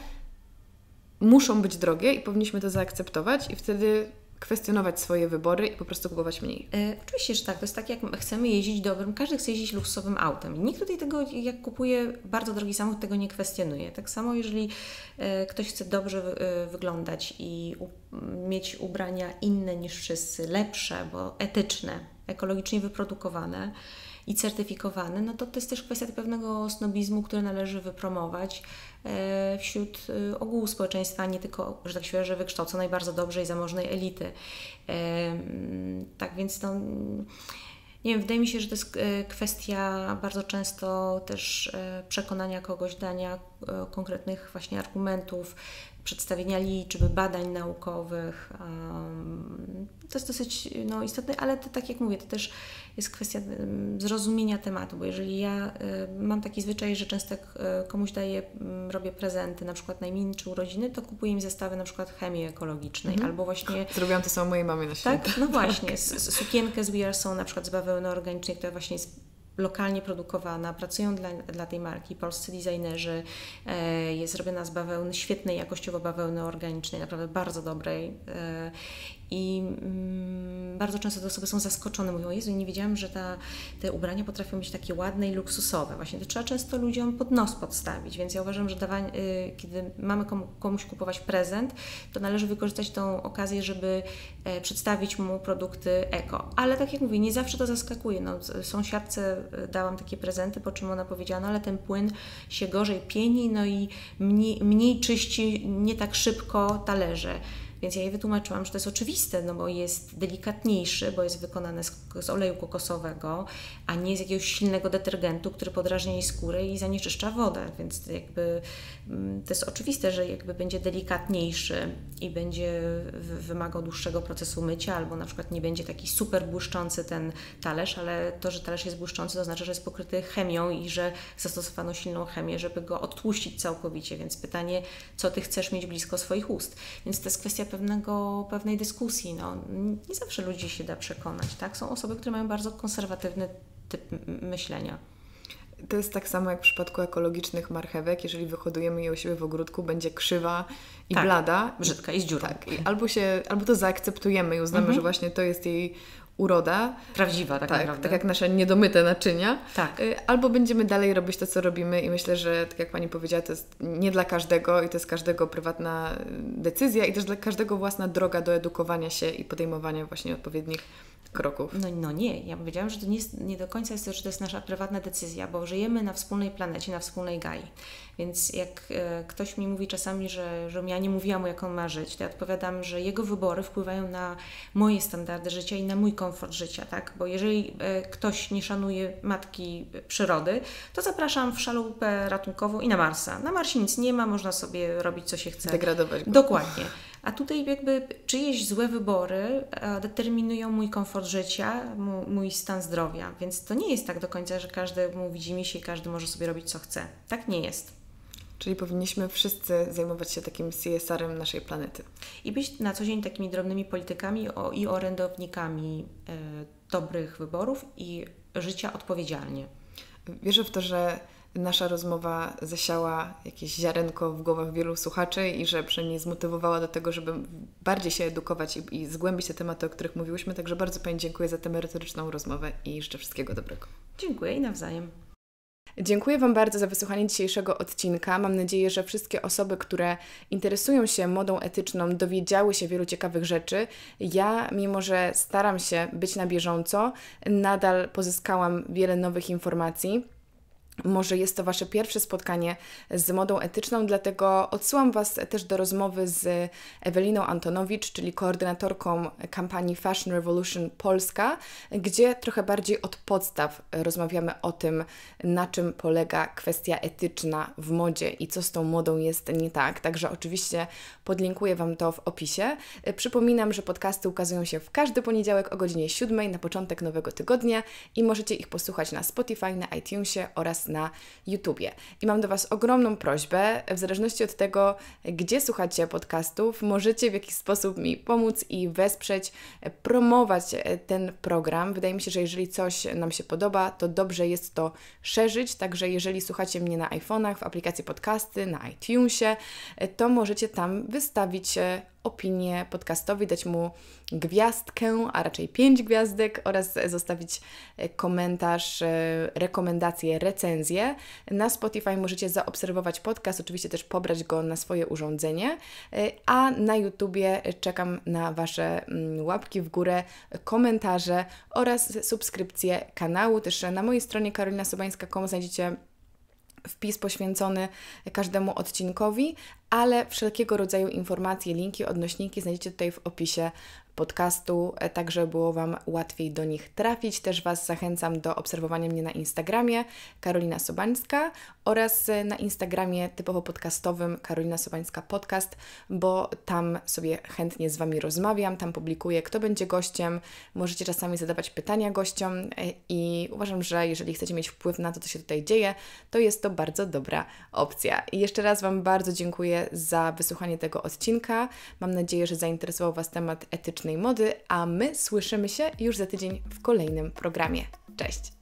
muszą być drogie i powinniśmy to zaakceptować i wtedy kwestionować swoje wybory i po prostu kupować mniej. E, oczywiście, że tak. To jest tak, jak chcemy jeździć dobrym, każdy chce jeździć luksusowym autem. I nikt tutaj tego, jak kupuje bardzo drogi samochód, tego nie kwestionuje. Tak samo, jeżeli e, ktoś chce dobrze e, wyglądać i u, mieć ubrania inne niż wszyscy, lepsze, bo etyczne, ekologicznie wyprodukowane i certyfikowane, no to to jest też kwestia pewnego snobizmu, który należy wypromować e, wśród e, ogółu społeczeństwa, nie tylko, że tak się że wykształconej, bardzo dobrze i zamożnej elity. E, tak więc no, nie wiem, wydaje mi się, że to jest kwestia bardzo często też przekonania kogoś, dania konkretnych właśnie argumentów, przedstawienia liczb, badań naukowych. Um, to jest dosyć no, istotne, ale to, tak jak mówię, to też jest kwestia um, zrozumienia tematu, bo jeżeli ja y, mam taki zwyczaj, że często jak y, komuś daję, y, robię prezenty, na przykład na imieniny czy urodziny, to kupuję im zestawy na przykład chemii ekologicznej, mhm. albo właśnie... Zrobiłam to samo mojej mamie na święta. Tak? No właśnie, s- sukienkę z We Are Sewn na przykład z bawełny organicznej, która właśnie jest lokalnie produkowana, pracują dla, dla tej marki polscy designerzy, e, jest robiona z bawełny, świetnej jakościowo bawełny organicznej, naprawdę bardzo dobrej. E, i mm, bardzo często te osoby są zaskoczone, mówią: Jezu, nie wiedziałam, że ta, te ubrania potrafią być takie ładne i luksusowe. Właśnie to trzeba często ludziom pod nos podstawić, więc ja uważam, że dawanie, y, kiedy mamy komu, komuś kupować prezent, to należy wykorzystać tą okazję, żeby e, przedstawić mu produkty eko. Ale tak jak mówię, nie zawsze to zaskakuje. No, sąsiadce dałam takie prezenty, po czym ona powiedziała: no ale ten płyn się gorzej pieni, no i mniej, mniej czyści, nie tak szybko talerze. Więc ja jej wytłumaczyłam, że to jest oczywiste, no bo jest delikatniejszy, bo jest wykonany z, z oleju kokosowego, a nie z jakiegoś silnego detergentu, który podrażnia jej skórę i zanieczyszcza wodę. Więc jakby to jest oczywiste, że jakby będzie delikatniejszy i będzie wymagał dłuższego procesu mycia, albo na przykład nie będzie taki super błyszczący ten talerz, ale to, że talerz jest błyszczący, to znaczy, że jest pokryty chemią i że zastosowano silną chemię, żeby go odtłuścić całkowicie. Więc pytanie, co Ty chcesz mieć blisko swoich ust? Więc to jest kwestia pewnego, pewnej dyskusji. No, nie zawsze ludzi się da przekonać, tak? Są osoby, które mają bardzo konserwatywny typ myślenia. To jest tak samo jak w przypadku ekologicznych marchewek. Jeżeli wyhodujemy je u siebie w ogródku, będzie krzywa i tak, blada. Brzydka i z dziurą. Tak, i albo, się, albo to zaakceptujemy i uznamy, mhm. że właśnie to jest jej uroda. Prawdziwa tak, tak naprawdę. Tak jak nasze niedomyte naczynia. Tak. Albo będziemy dalej robić to, co robimy i myślę, że tak jak Pani powiedziała, to jest nie dla każdego i to jest każdego prywatna decyzja i też dla każdego własna droga do edukowania się i podejmowania właśnie odpowiednich kroków. No, no nie, ja powiedziałam, że to nie, jest, nie do końca jest to, że to jest nasza prywatna decyzja, bo żyjemy na wspólnej planecie, na wspólnej Gai. Więc jak e, ktoś mi mówi czasami, że, że ja nie mówiłam mu, jak on ma żyć, to ja odpowiadam, że jego wybory wpływają na moje standardy życia i na mój komfort życia, tak? Bo jeżeli e, ktoś nie szanuje matki przyrody, to zapraszam w szalupę ratunkową i na Marsa. Na Marsie nic nie ma, można sobie robić, co się chce. Degradować go. Dokładnie. A tutaj jakby czyjeś złe wybory determinują mój komfort życia, mój stan zdrowia, więc to nie jest tak do końca, że każdemu widzi się i każdy może sobie robić, co chce. Tak nie jest. Czyli powinniśmy wszyscy zajmować się takim C S R-em naszej planety. I być na co dzień takimi drobnymi politykami o, i orędownikami y, dobrych wyborów i życia odpowiedzialnie. Wierzę w to, że nasza rozmowa zasiała jakieś ziarenko w głowach wielu słuchaczy i że przynajmniej zmotywowała do tego, żeby bardziej się edukować i, i zgłębić te tematy, o których mówiłyśmy. Także bardzo Pani dziękuję za tę merytoryczną rozmowę i życzę wszystkiego dobrego. Dziękuję i nawzajem. Dziękuję Wam bardzo za wysłuchanie dzisiejszego odcinka. Mam nadzieję, że wszystkie osoby, które interesują się modą etyczną, dowiedziały się wielu ciekawych rzeczy. Ja, mimo że staram się być na bieżąco, nadal pozyskałam wiele nowych informacji. Może jest to Wasze pierwsze spotkanie z modą etyczną, dlatego odsyłam Was też do rozmowy z Eweliną Antonowicz, czyli koordynatorką kampanii Fashion Revolution Polska, gdzie trochę bardziej od podstaw rozmawiamy o tym, na czym polega kwestia etyczna w modzie i co z tą modą jest nie tak. Także oczywiście podlinkuję Wam to w opisie. Przypominam, że podcasty ukazują się w każdy poniedziałek o godzinie siódmej na początek nowego tygodnia i możecie ich posłuchać na Spotify, na iTunesie oraz na YouTubie. I mam do Was ogromną prośbę, w zależności od tego, gdzie słuchacie podcastów, możecie w jakiś sposób mi pomóc i wesprzeć, promować ten program. Wydaje mi się, że jeżeli coś nam się podoba, to dobrze jest to szerzyć, także jeżeli słuchacie mnie na iPhone'ach, w aplikacji podcasty, na iTunesie, to możecie tam wystawić opinię podcastowi, dać mu gwiazdkę, a raczej pięć gwiazdek oraz zostawić komentarz, rekomendacje, recenzję. Na Spotify możecie zaobserwować podcast, oczywiście też pobrać go na swoje urządzenie, a na YouTubie czekam na Wasze łapki w górę, komentarze oraz subskrypcję kanału. Też na mojej stronie karolina sobańska kropka com znajdziecie wpis poświęcony każdemu odcinkowi, ale wszelkiego rodzaju informacje, linki, odnośniki znajdziecie tutaj w opisie podcastu, tak żeby było Wam łatwiej do nich trafić. Też Was zachęcam do obserwowania mnie na Instagramie Karolina Sobańska oraz na Instagramie typowo podcastowym Karolina Sobańska Podcast, bo tam sobie chętnie z Wami rozmawiam, tam publikuję, kto będzie gościem, możecie czasami zadawać pytania gościom i uważam, że jeżeli chcecie mieć wpływ na to, co się tutaj dzieje, to jest to bardzo dobra opcja. I jeszcze raz Wam bardzo dziękuję za wysłuchanie tego odcinka. Mam nadzieję, że zainteresował Was temat etyczny mody, a my słyszymy się już za tydzień w kolejnym programie. Cześć!